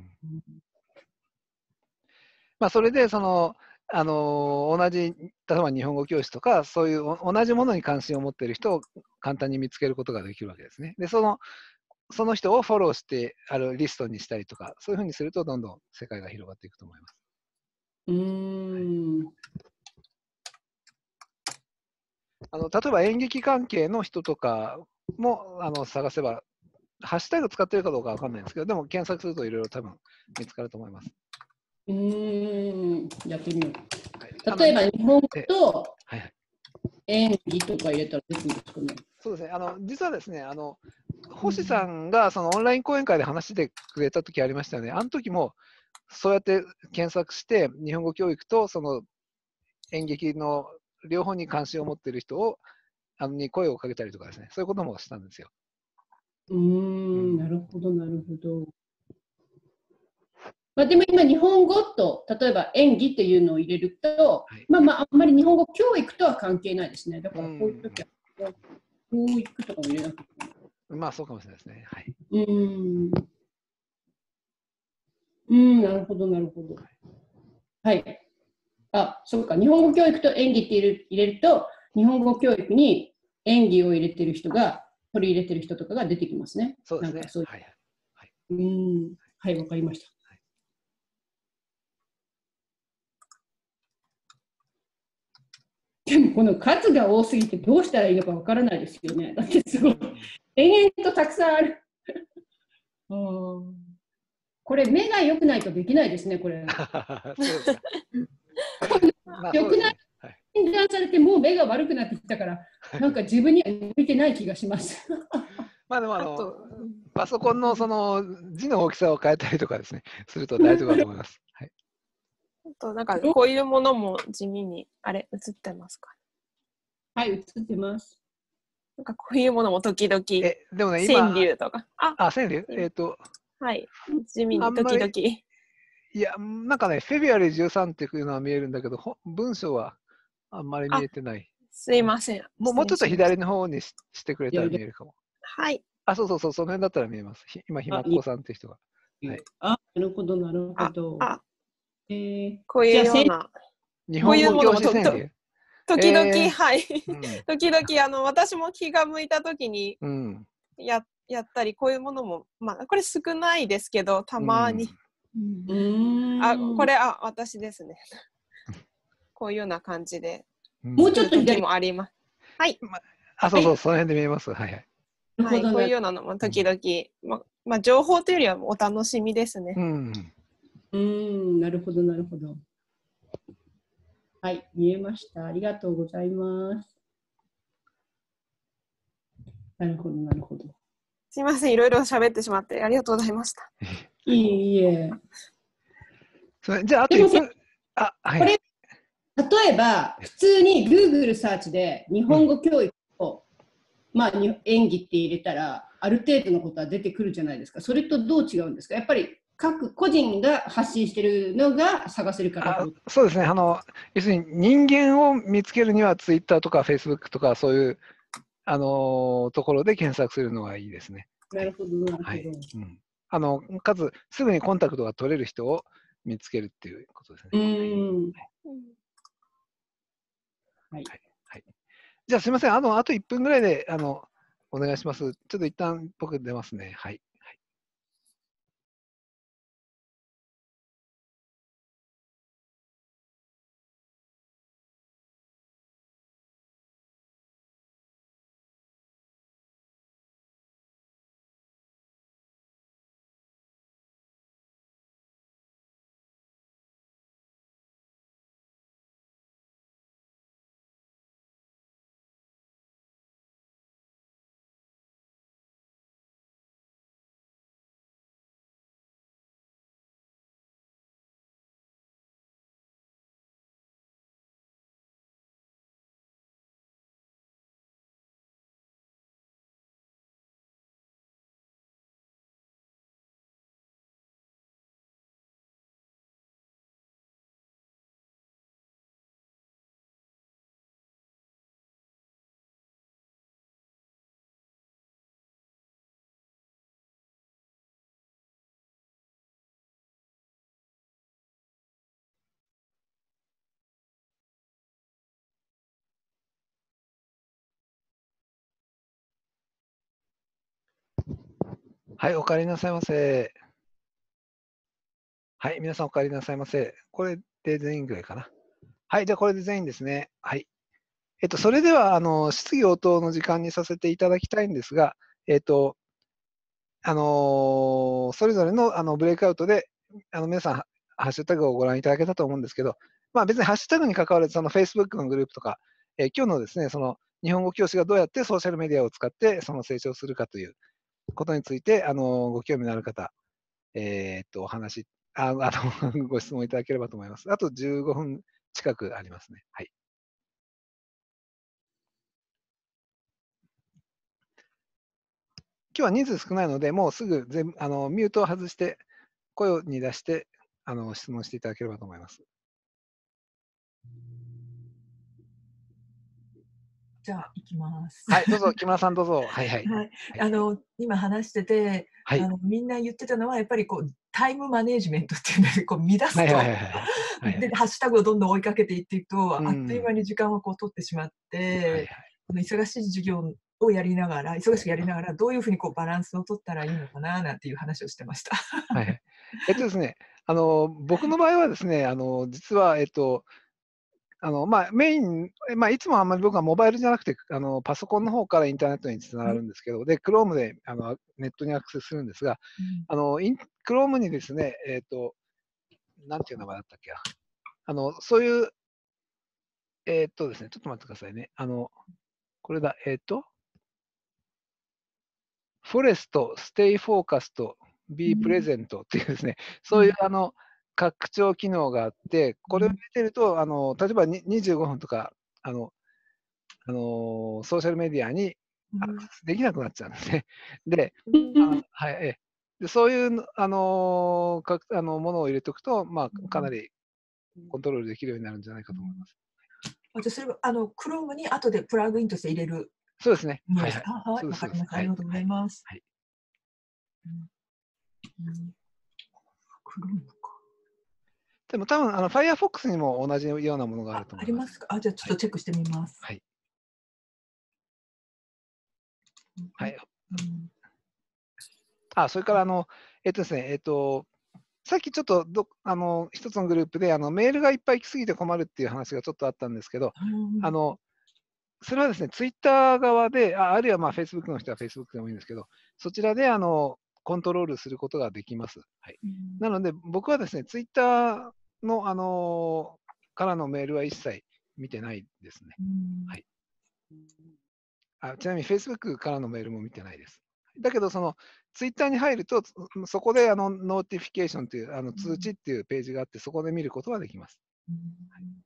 まあ、それで、その、あの同じ、例えば日本語教師とか、そういう同じものに関心を持っている人を簡単に見つけることができるわけですね。で、その、その人をフォローしてあるリストにしたりとか、そういうふうにすると、どんどん世界が広がっていくと思います。 うーん。 あの例えば演劇関係の人とかもあの探せば、ハッシュタグ使ってるかどうかわかんないんですけど、でも検索するといろいろ多分見つかると思います。 うーん、やってみよう。はい、例えば日本語と演技とか入れたら出てくるんですかね。 そうですね。あの実はですね、あの星さんがそのオンライン講演会で話してくれた時ありましたよね。あの時もそうやって検索して日本語教育とその演劇の両方に関心を持っている人をあのに声をかけたりとかですね、そういうこともしたんですよ。 うーん、なるほど、なるほど。 まあ、でも今、日本語と例えば演技っていうのを入れると、 はいまあまあ、あんまり日本語教育とは関係ないですね。だからこういううん時は、教育とかも入れなくていい。 まあそうかもしれないですね。はい。 うーん。うーん、なるほど、なるほど。はい。あ、そうか。日本語教育と演技って入れる入れると、日本語教育に演技を入れてる人が、取り入れてる人とかが出てきますね。 そうですねなんか。そうはい。 うーん。はい、わかりました。でもこの数が多すぎてどうしたらいいのかわからないですよね。だってすごい、延々とたくさんある。あーこれ、目が良くないとできないですね、これ。 そうですか。まあ良くないそうですね。はい。 診断されて、もう目が悪くなってきたから、なんか自分には向いてない気がします。 まあでもあのあと、 パソコンのその字の大きさを変えたりとかですね、すると大丈夫だと思います。はい。 あとなんかこういうものも地味に、あれ、映ってますか？ はい、映ってます。 なんかこういうものも時々、 え、でもね、今、 川柳とか。あ、 あ、川柳えっ、と、 はい。地味にあんまり時々。 いや、なんかね、フェブリアリーじゅうさんっていうのは見えるんだけど、ほ文章はあんまり見えてない。 すいません。 もうもうちょっと失礼しました左の方にししてくれたら見えるかも。 はい。 あ、そうそうそう、その辺だったら見えます。ひ今、ひまっこさんっていう人が。はいあ、なるほど、なるほあど。 あ、 えー、 こういうような、 日こういう本語教ものもと師川柳。 時々、 えーはい。 うん。 時々、あの、私も気が向いたときにうん。 ややったり、こういうものも、まあ、これ少ないですけど、たまに。 うーんあ、これ、あ、私ですね。こういうような感じで、 うん。 もうちょっと時左。 もあります。はい。 あ、そうそう、 はいその辺で見えます。はいはい。 はい、 なるほどなこういうようなのも時々、ままあ、情報というよりはお楽しみですね。 うん。 うーん、なるほど、なるほど。はい、見えました。ありがとうございます。なるほど、なるほど。 すいません、いろいろ喋ってしまってありがとうございました。 いいえ。 それじゃあ、あとでもいっぷん。あ、はい、 これ、例えば、普通に Google サーチで日本語教育を、まあ、に演技って入れたら、ある程度のことは出てくるじゃないですか。それとどう違うんですか？やっぱり各個人が発信しているのが探せる方あ法。 そうですね。あの、要するに人間を見つけるには Twitter とか Facebook とかそういう、あのーところで検索するのがいいですね。 なるほど、なるほど。 はい。うん。あの、かつ、すぐにコンタクトが取れる人を見つけるっていうことですね。 うーん。はい。 はい。じゃあ、すみません。あの、あといっぷんぐらいで、あの、お願いします。ちょっと一旦僕出ますね。はい。はいはい、お帰りなさいませ。はい、皆さんお帰りなさいませ。これで全員ぐらいかな。はい、じゃあこれで全員ですね。はい。えっと、それでは、あの、質疑応答の時間にさせていただきたいんですが、えっと、あのーそれぞれのあのブレイクアウトで、あの皆さん、ハッシュタグをご覧いただけたと思うんですけど、まあ、別にハッシュタグに関わらず、その Facebook のグループとか、えー今日のですね、その日本語教師がどうやってソーシャルメディアを使ってその成長するかということについて、あのご興味のある方、えーっと、お話、ああのご質問いただければと思います。あとじゅうごふん近くありますね。はい。今日は人数少ないので、もうすぐ全あのミュートを外して、声に出してあの質問していただければと思います。 じゃあ、行きます。 はい、どうぞ、木村さんどうぞ。はいはい。 はい。あの、今話してて、 はいあの、みんな言ってたのは、やっぱりこう、タイムマネジメントっていうので、こう、乱すと、 はいはいはいはいはいはい。 で、ハッシュタグをどんどん追いかけていっていくと、 うんあっという間に時間をこう取ってしまっはいはい。 て、この忙しい授業をやりながら忙しくやりながら、どういうふうにこうバランスを取ったらいいのかななんていう話をしてました。 はいはい。えっとですね、あの、僕の場合はですね、あの、実は、えっと、あの、まあ、メイン、え、まあ、いつもあんまり僕はモバイルじゃなくて、あの、パソコンの方からインターネットに繋がるんですけど、で、Chrome で、あの、ネットにアクセスするんですが、 うんあの、イン Chrome にですね、えっと、なんていう名前だったっけな。あの、そういう、えっとですね、ちょっと待ってくださいね。あの、これだ、えっと、Forest, Stay Focused, う Be ん Present っていうですね、そういううんあの、拡張機能があって、これをうん入れてると、あの、例えばににじゅうごふんとか、あの、あの、ソーシャルメディアにアクうんセスできなくなっちゃうんですね。で、 うあのんはい、ええ。で、そういうの、あの、かあの、ものを入れておくと、まあ、かなりコントロールできるようになるんじゃないかと思います。 あ、じゃ、それはあの、Chrome に後でプラグインとして入れるそうですね。 ものですか？ はいはい。 あ、はい、 そうですそうです。 わかりました。あはい。 りがとうごはい。 ざいます。 はい。 うんうん。Chrome か。 でも多分、あの、Firefox にも同じようなものがあるあ、 と思います。 ありますか？あ、じゃあちょっはい。 とチェックしてみます。 はい。 うんはい。 うんあ、それからあの、えっとですね、えっと、さっきちょっとどあの、一つのグループであの、メールがいっぱい来すぎて困るっていう話がちょっとあったんですけど、 うんあの、それはですね、ツイッター側で、ああるいはまあ Facebook の人は Facebook でもいいんですけど、そちらであの、コントロールすることができます。はい。 うんなので、僕はですね、ツイッターのあの、からのメールは一切見てないですね。 うんはい。あ、ちなみに Facebook からのメールも見てないです。だけど、そのツイッターに入ると、そそこであのノーティフィケーションというあの通知っていうページがあって、そこで見ることができます。 うん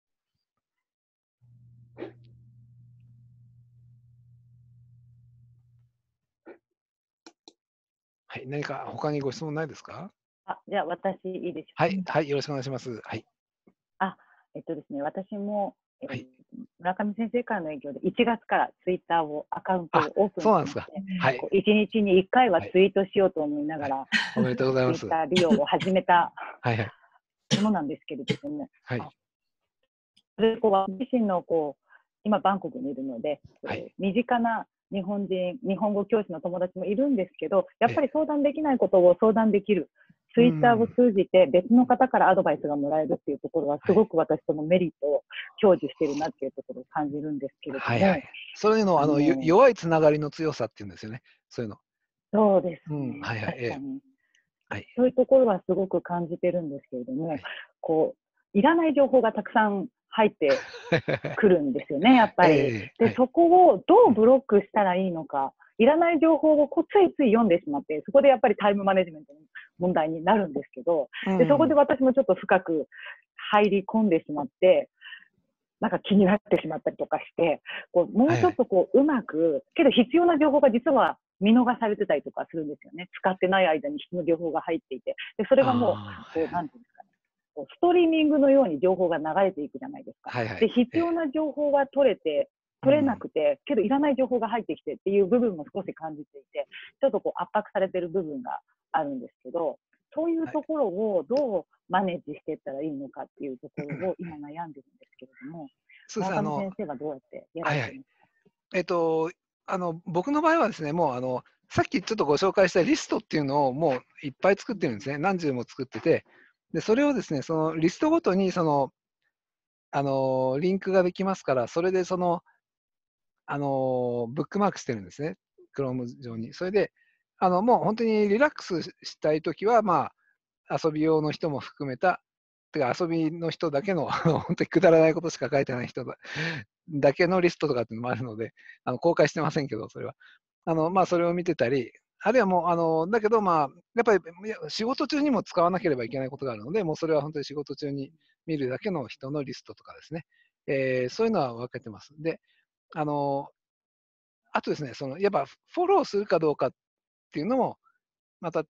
はい。何か他にご質問ないですか？ あ、じゃあ私いいでしょうか。 はい。はい。よろしくお願いします。はい。 あ、えっとですね、私も、えーはい。 村上先生からの影響でいちがつからツイッターを、アカウントあ、 をオープンしそうなんですか。 まして、 はい。 こういちにちにいっかいははい。 ツイートしようと思いながはい。 ら、 おめでとうございます。 ツイッター利用を始めたはいはい。 ものなんですけれども、 はい。 あそれこう私自身のこう今バンコクにいるので、こうはい。 身近な日本人、日本語教師の友達もいるんですけど、やっええ。 ぱり相談できないことを相談できる。ツうイッターをん。 通じて別の方からアドバイスがもらえるっていうところはすはい。 ごく私そのメリットを享受しているなっていうところを感じるんですけれども、 はいはい。そういうのを、 ああの、よの、 弱いつながりの強さっていうんですよね。そういうの。 そうですうん。 ね、 はいはい。ええ。 確かに。 はい。 そういうところはすごく感じてるんですけれども、 はい。 こう、いらない情報がたくさん入ってくるんですよね、やっぱり。 ええ、はで、 い。 そこをどうん。 うブロックしたらいいのか、いらない情報をこうついつい読んでしまって、そこでやっぱりタイムマネジメントの問題になるんですけど、 うで、そこでん。 私もちょっと深く入り込んでしまって、なんか気になってしまったりとかして、こうもうちょはいはい。 っとこううまく、けど必要な情報が実は見逃されてたりとかするんですよね。使ってない間に必要な情報が入っていて。で、それがもああ、 う、こう、 はいはい。 なんていうんですかね。こうストリーミングのように情報が流れていくじゃないですか。で、 はいはい。ええ。 必要な情報は取れて、 う。 取れなんくて、けどいらない情報が入ってきてっていう部分も少し感じていて、ちょっとこう圧迫されてる部分があるんですけど、そういうはい。 ところをどうマネージしていったらいいのかっていうところを今悩んでるんですけれども、 そうですね、あの村上先生はどうやってやらはいはい。 れてるんですか？ えっと、あの、僕の場合はですね、もう、あの、さっきちょっとご紹介したリストっていうのをもういっぱい作ってるんですね。何十も作ってて、で、それをですね、そのリストごとに、その、あの、リンクができますから、それでその、あの、ブックマークしてるんですね。Chrome 上に。それで、あの、もう本当にリラックスしたいときは、まあ、遊び用の人も含めた、てか遊びの人だけの、あの、本当にくだらないことしか書いてない人だだけのリストとかっていうのもあるので、あの、公開してませんけど、それは。あの、まあ、それを見てたり、あるいはもう、あの、だけど、まあ、やっぱり、いや仕事中にも使わなければいけないことがあるので、もうそれは本当に仕事中に見るだけの人のリストとかですね。えーそういうのは分けてます。で、あの、あとですね、その、やっぱフォローするかどうかっていうのも、また、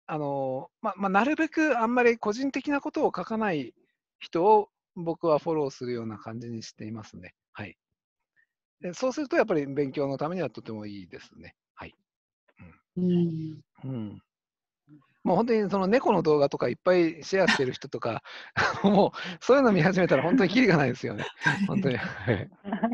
あのままあ、なるべくあんまり個人的なことを書かない人を僕はフォローするような感じにしていますね。はい。でそうするとやっぱり勉強のためにはとてもいいですね。はい。 うん。 うん。うんもう本当にその猫の動画とかいっぱいシェアしてる人とか、もうそういうの見始めたら本当にキリがないですよね。本当に。はい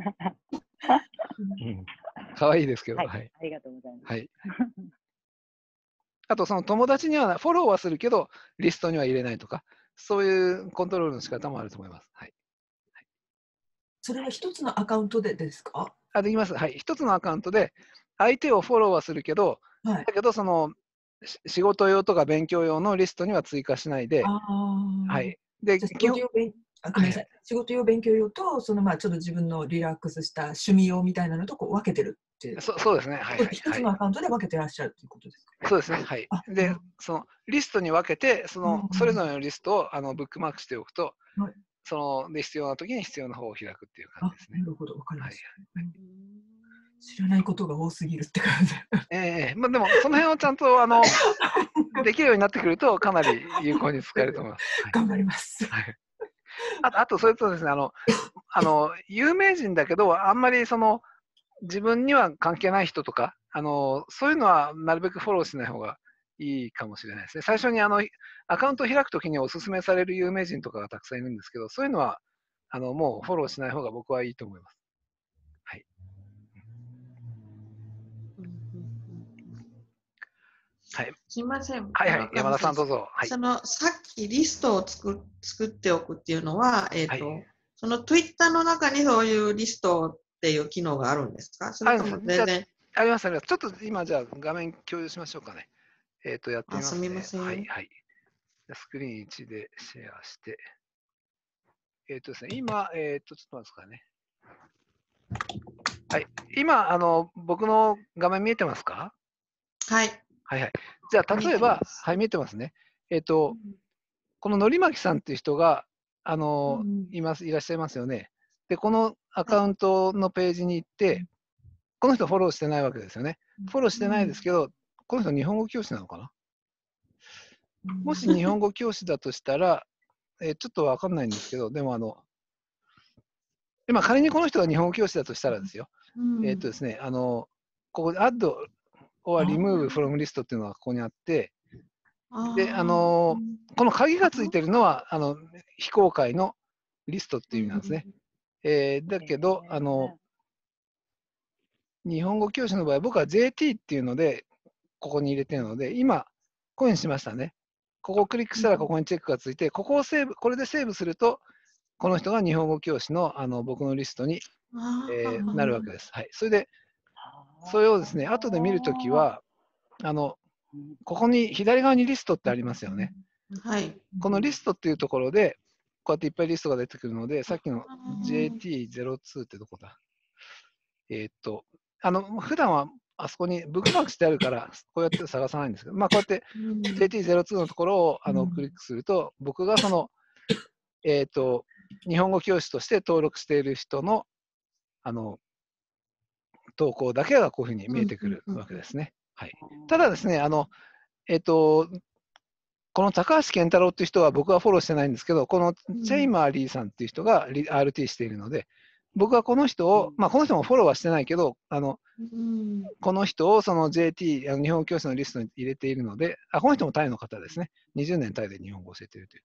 うん可愛いですけど、 はい、 はい。 ありがとうございます。 はい。あと、その友達にはフォローはするけど、リストには入れないとか、そういうコントロールの仕方もあると思います。はい。 それは一つのアカウントでですか？ あ、できます。はい。一つのアカウントで、相手をフォローはするけど、 はい。 だけど、その、し仕事用とか勉強用のリストには追加しないで、 ああ。 はい。で、 じゃあ仕基本、 事用勉あごめんなさい、仕事用勉強用と、そのまあちょっと自分のリラックスした趣味用みたいなのとこう分けてるって、 そそうですね。はい、はい。 一つのアカウントで分けてらっしゃるということですか？ そうですね。はいあ。 であ、 そのリストに分けて、そのうんそれぞれのリストをあのブックマークしておくと、 はい。 そので必要な時に必要な方を開くっていう感あ、 じですね。 なるほど、わかりはいました。うん知らないことが多すぎるって感じ。 ええまあ、でも、その辺をちゃんとあのできるようになってくると、かなり有効に使えると思います。はい頑張ります。 はいあと、あとそれとですね、あの、あの有名人だけど、あんまりその自分には関係ない人とか、あのそういうのはなるべくフォローしない方がいいかもしれないですね。最初にあのアカウントを開くときにお勧めされる有名人とかがたくさんいるんですけど、そういうのはあのもうフォローしない方が僕はいいと思います。はい。はい。 すみません。 はいはいあの。 山田さんどうぞ。はい。 そのさっきリストを作作っておくっていうのは、えっと、 はいその Twitter の中にそういうリストっていう機能があるんですか？それとも全然。 ありますあります。ちょっと今じゃあ画面共有しましょうかね。えっ、とやってみますね。 あすみませんはいはい。スクリーンいちでシェアして。えっ、とですね、今、えっ、と、ちょっと待ってくださいね。はい。今、あの、僕の画面見えてますか？ はい。 はいはい。じゃあ、例えば、 見えてますはい、見えてますね。えっ、と、こののりまきさんっていう人が、あの、 うんいます、いらっしゃいますよね。で、このアカウントのページに行って、この人フォローしてないわけですよね。フォローしてないですけど、この人日本語教師なのかな？もし日本語教師だとしたら、えーちょっとわかんないんですけど、でもあの、今仮にこの人が日本語教師だとしたらですよ。 うんえっ、とですね、あの、ここで Add or Remove from List っていうのがここにあって、で、あのこの鍵がついてるのは、あの、非公開のリストっていう意味なんですね。えーだけど、あの、日本語教師の場合、僕は ジェーティー っていうので、ここに入れてるので、今、こういうふうにしましたね。ここをクリックしたらここにチェックがついて、ここをセーブ、これでセーブすると、この人が日本語教師のあの僕のリストに、えーなるわけです。はい。それで、それをですね、後で見るときは、あの、ここに左側にリストってありますよね。 はい。 このリストっていうところで、こうやっていっぱいリストが出てくるので、さっきの ジェーティーゼロツー ってどこだえーっと、あの、普段はあそこにブックマークしてあるから、こうやって探さないんですけど、まあ、こうやって ジェーティーゼロツー のところをあのクリックすると、僕がその、えーっと、日本語教師として登録している人の、あの、投稿だけがこういうふうに見えてくるわけですね。はい。ただですね、あの、えーっと、この高橋健太郎っていう人は僕はフォローしてないんですけど、このチェイマーリーさんっていう人が アールティー しているので、僕はこの人を、まあ、この人もフォローはしてないけど、あのこの人をその ジェーティー、あの日本語教師のリストに入れているので、あこの人もタイの方ですね。にじゅうねんタイで日本語を教えているという。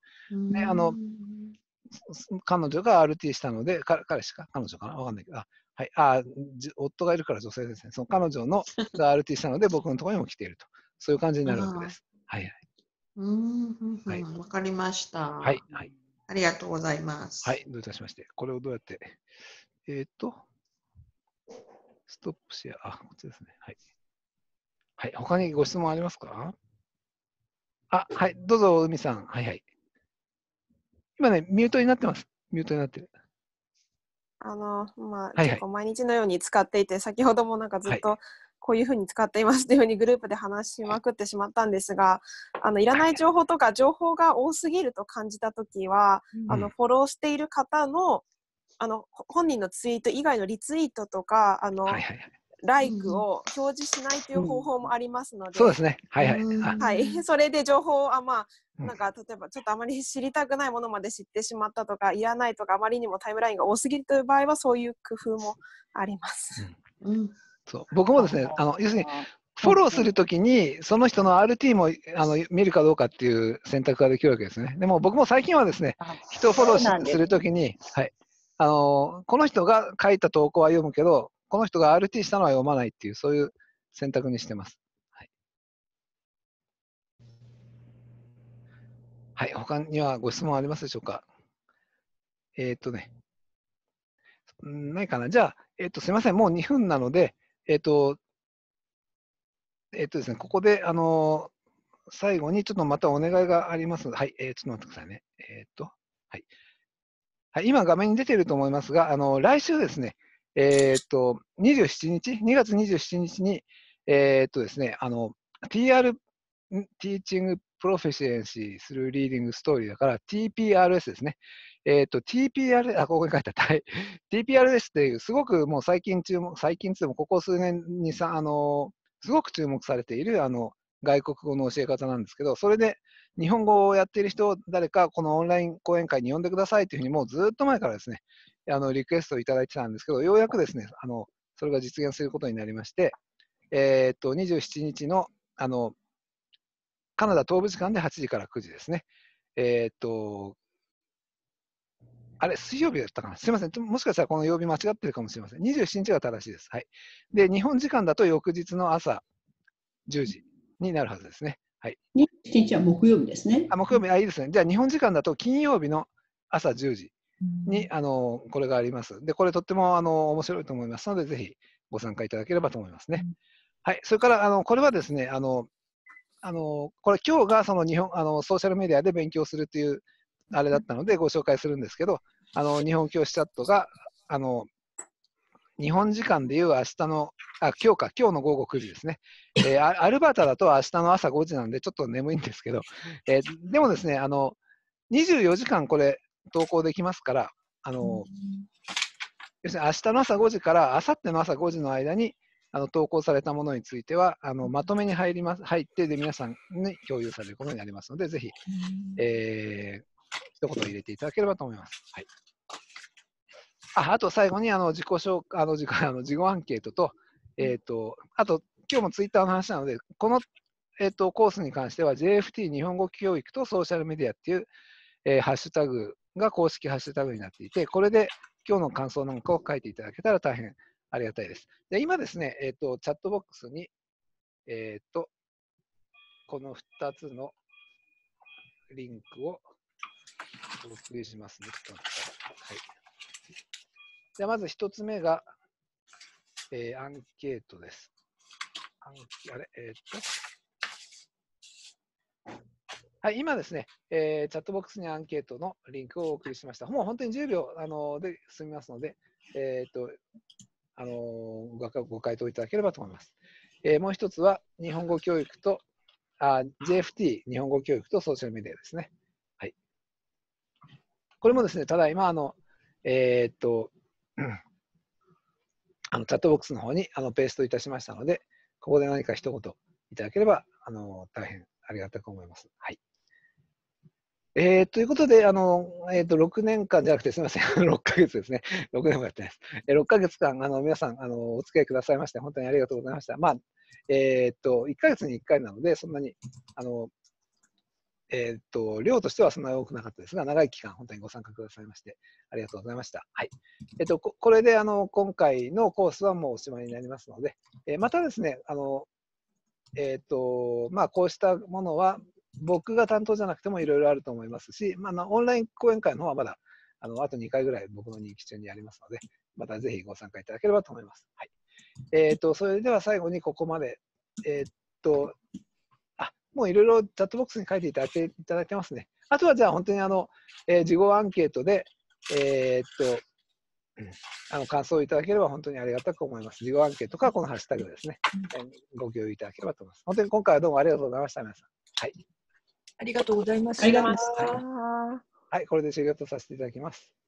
で、あの、彼女が アールティー したので、か彼氏か彼女かなわかんないけど、あ、はい、あじ夫がいるから女性ですね。その彼女のが アールティー したので、僕のところにも来ていると。そういう感じになるわけです。はいはい。 うんはい、 わかりました。 はい、はい。 ありがとうございます。 はい、どういたしまして。これをどうやって、えっ、と、ストップシェア、あ、こっちですね。はい。はい、他にご質問ありますか？あ、はい、どうぞ、海さん。はいはい。今ね、ミュートになってます。ミュートになってる。 あの、まあ、 はいはい結構毎日のように使っていて、先ほどもなんかずっはとこういうふうに使っていますというふうにグループで話しまくってしまったんですが、あのいらない情報とか情報が多すぎると感じたときは、あのフォローしている方のあのほ本人のツイート以外のリツイートとか、あのはいはいはい。 ライクを表示しないという方法もありますので、 そうですね。はいはい。あはい、それで情報をあまあなんか例えばちょっとあまり知りたくないものまで知ってしまったとかいらないとかあまりにもタイムラインが多すぎるという場合はそういう工夫もあります。 うんうんそう僕もですね、あの要するにフォローするときにその人の アールティー もあの見るかどうかっていう選択ができるわけですね。でも僕も最近はですね、 あ人をフォローしそうなんですするときに、はい、あのこの人が書いた投稿は読むけど、この人が アールティー したのは読まないっていう、そういう選択にしてます。はい、はい、他にはご質問ありますでしょうか。えーっとね、んないかな。じゃあ、えーっと、すみません、もうにふんなので、えーっと、えーっとですね、ここで、あの最後にちょっとまたお願いがありますので、はい、えー、ちょっと待ってくださいね。えーっと、はい。はい、今画面に出ていると思いますが、あの来週ですね、えーっと、にじゅうしちにち、にがつにじゅうしちにちに、えーっとですね、あの、ティーアール、Teaching Proficiency through Reading Story だから ティーピーアールエス ですね。えーっと、ティーピーアール、あ、ここに書いてあった。はい。ティーピーアールエス っていう、すごくもう最近注目、最近つもここ数年にさ、あの、すごく注目されている、あの、外国語の教え方なんですけど、それで日本語をやっている人、誰かこのオンライン講演会に呼んでくださいというふうに、もうずっと前からですね、あのリクエストをいただいてたんですけど、ようやくですね、あのそれが実現することになりまして、えー、っとにじゅうしちにちのあのカナダ東部時間ではちじからくじですね。えー、っと、あれ、水曜日だったかな。すみません。もしかしたらこの曜日間違ってるかもしれません。にじゅうしちにちが正しいです。はい。で、日本時間だと翌日の朝じゅうじになるはずですね。はい。 にじゅうしちにちは木曜日ですね。 あ、木曜日、あ、いいですね。じゃあ、日本時間だと金曜日の朝じゅうじに、あの、これがあります。で、これとっても、あの、面白いと思いますので、ぜひご参加いただければと思いますね。はい。それから、あの、これはですね、あの、あの、これ今日がその日本、あの、ソーシャルメディアで勉強するという、あれだったのでご紹介するんですけど、あの、日本教師チャットが、あの、日本時間でいう明日の、あ、今日か、今日の午後くじですね。えー、アルバータだと明日の朝ごじなんで、ちょっと眠いんですけど、えー、でもですね、あの、にじゅうよじかんこれ、投稿できますから、あの、要するに明日の朝ごじから明後日の朝ごじの間に、あの投稿されたものについては、あのまとめに入ります入って、で、皆さんに共有されることになりますので、ぜひ、えー、一言入れていただければと思います。はい。あ, あと最後にあの自己紹あの自己あの自己アンケートと、えーと、あと今日もツイッターの話なので、この、えーと、コースに関しては ジェイエフティー 日本語教育とソーシャルメディアっていう、えー、ハッシュタグが公式ハッシュタグになっていて、これで今日の感想なんかを書いていただけたら大変ありがたいです。で今ですね、えーと、チャットボックスに、えーと、このふたつのリンクをお送りしますね。ちょっと待ってください。はい。じゃあまず一つ目が、えー、アンケートです。アンあれ、えー、っと。はい、今ですね、えー、チャットボックスにアンケートのリンクをお送りしました。もう本当にじゅうびょうあので済みますので、えー、っとあのご、ご回答いただければと思います。えー、もう一つは、日本語教育とあ、ジェイエフティー、日本語教育とソーシャルメディアですね。はい。これもですね、ただいま、あの、えー、っと、あのチャットボックスの方にあのペーストいたしましたので、ここで何か一言いただければ、あの大変ありがたく思います。はい。えー、ということで、あのえー、とろくねんかんじゃなくて、すみません、ろっかげつですね。ろくねんもやってないです。えー、ろっかげつかん、あの皆さんあのお付き合いくださいまして、本当にありがとうございました。まあ、えー、といっかげつにいっかいなので、そんなに、あのえー、と量としてはそんなに多くなかったですが、長い期間、本当にご参加くださいまして、ありがとうございました。はい。えー、とここれであの今回のコースはもうおしまいになりますので、えー、またですね、あのえーとまあ、こうしたものは、僕が担当じゃなくてもいろいろあると思いますし、まあ、オンライン講演会の方はまだあのあとにかいぐらい僕の任期中にありますので、またぜひご参加いただければと思います。はい。えー、とそれでは最後にここまで、えー、とあもういろいろチャットボックスに書いていただけいただいてますね。あとはじゃあ本当にあの、えー、事後アンケートで、えー、とあの感想をいただければ本当にありがたく思います。事後アンケートかこのハッシュタグですね、ご共有いただければと思います。本当に今回はどうもありがとうございました、皆さん。はい。 ありがとうございました。 ありがとうございました。 はい、これで終了とさせていただきます。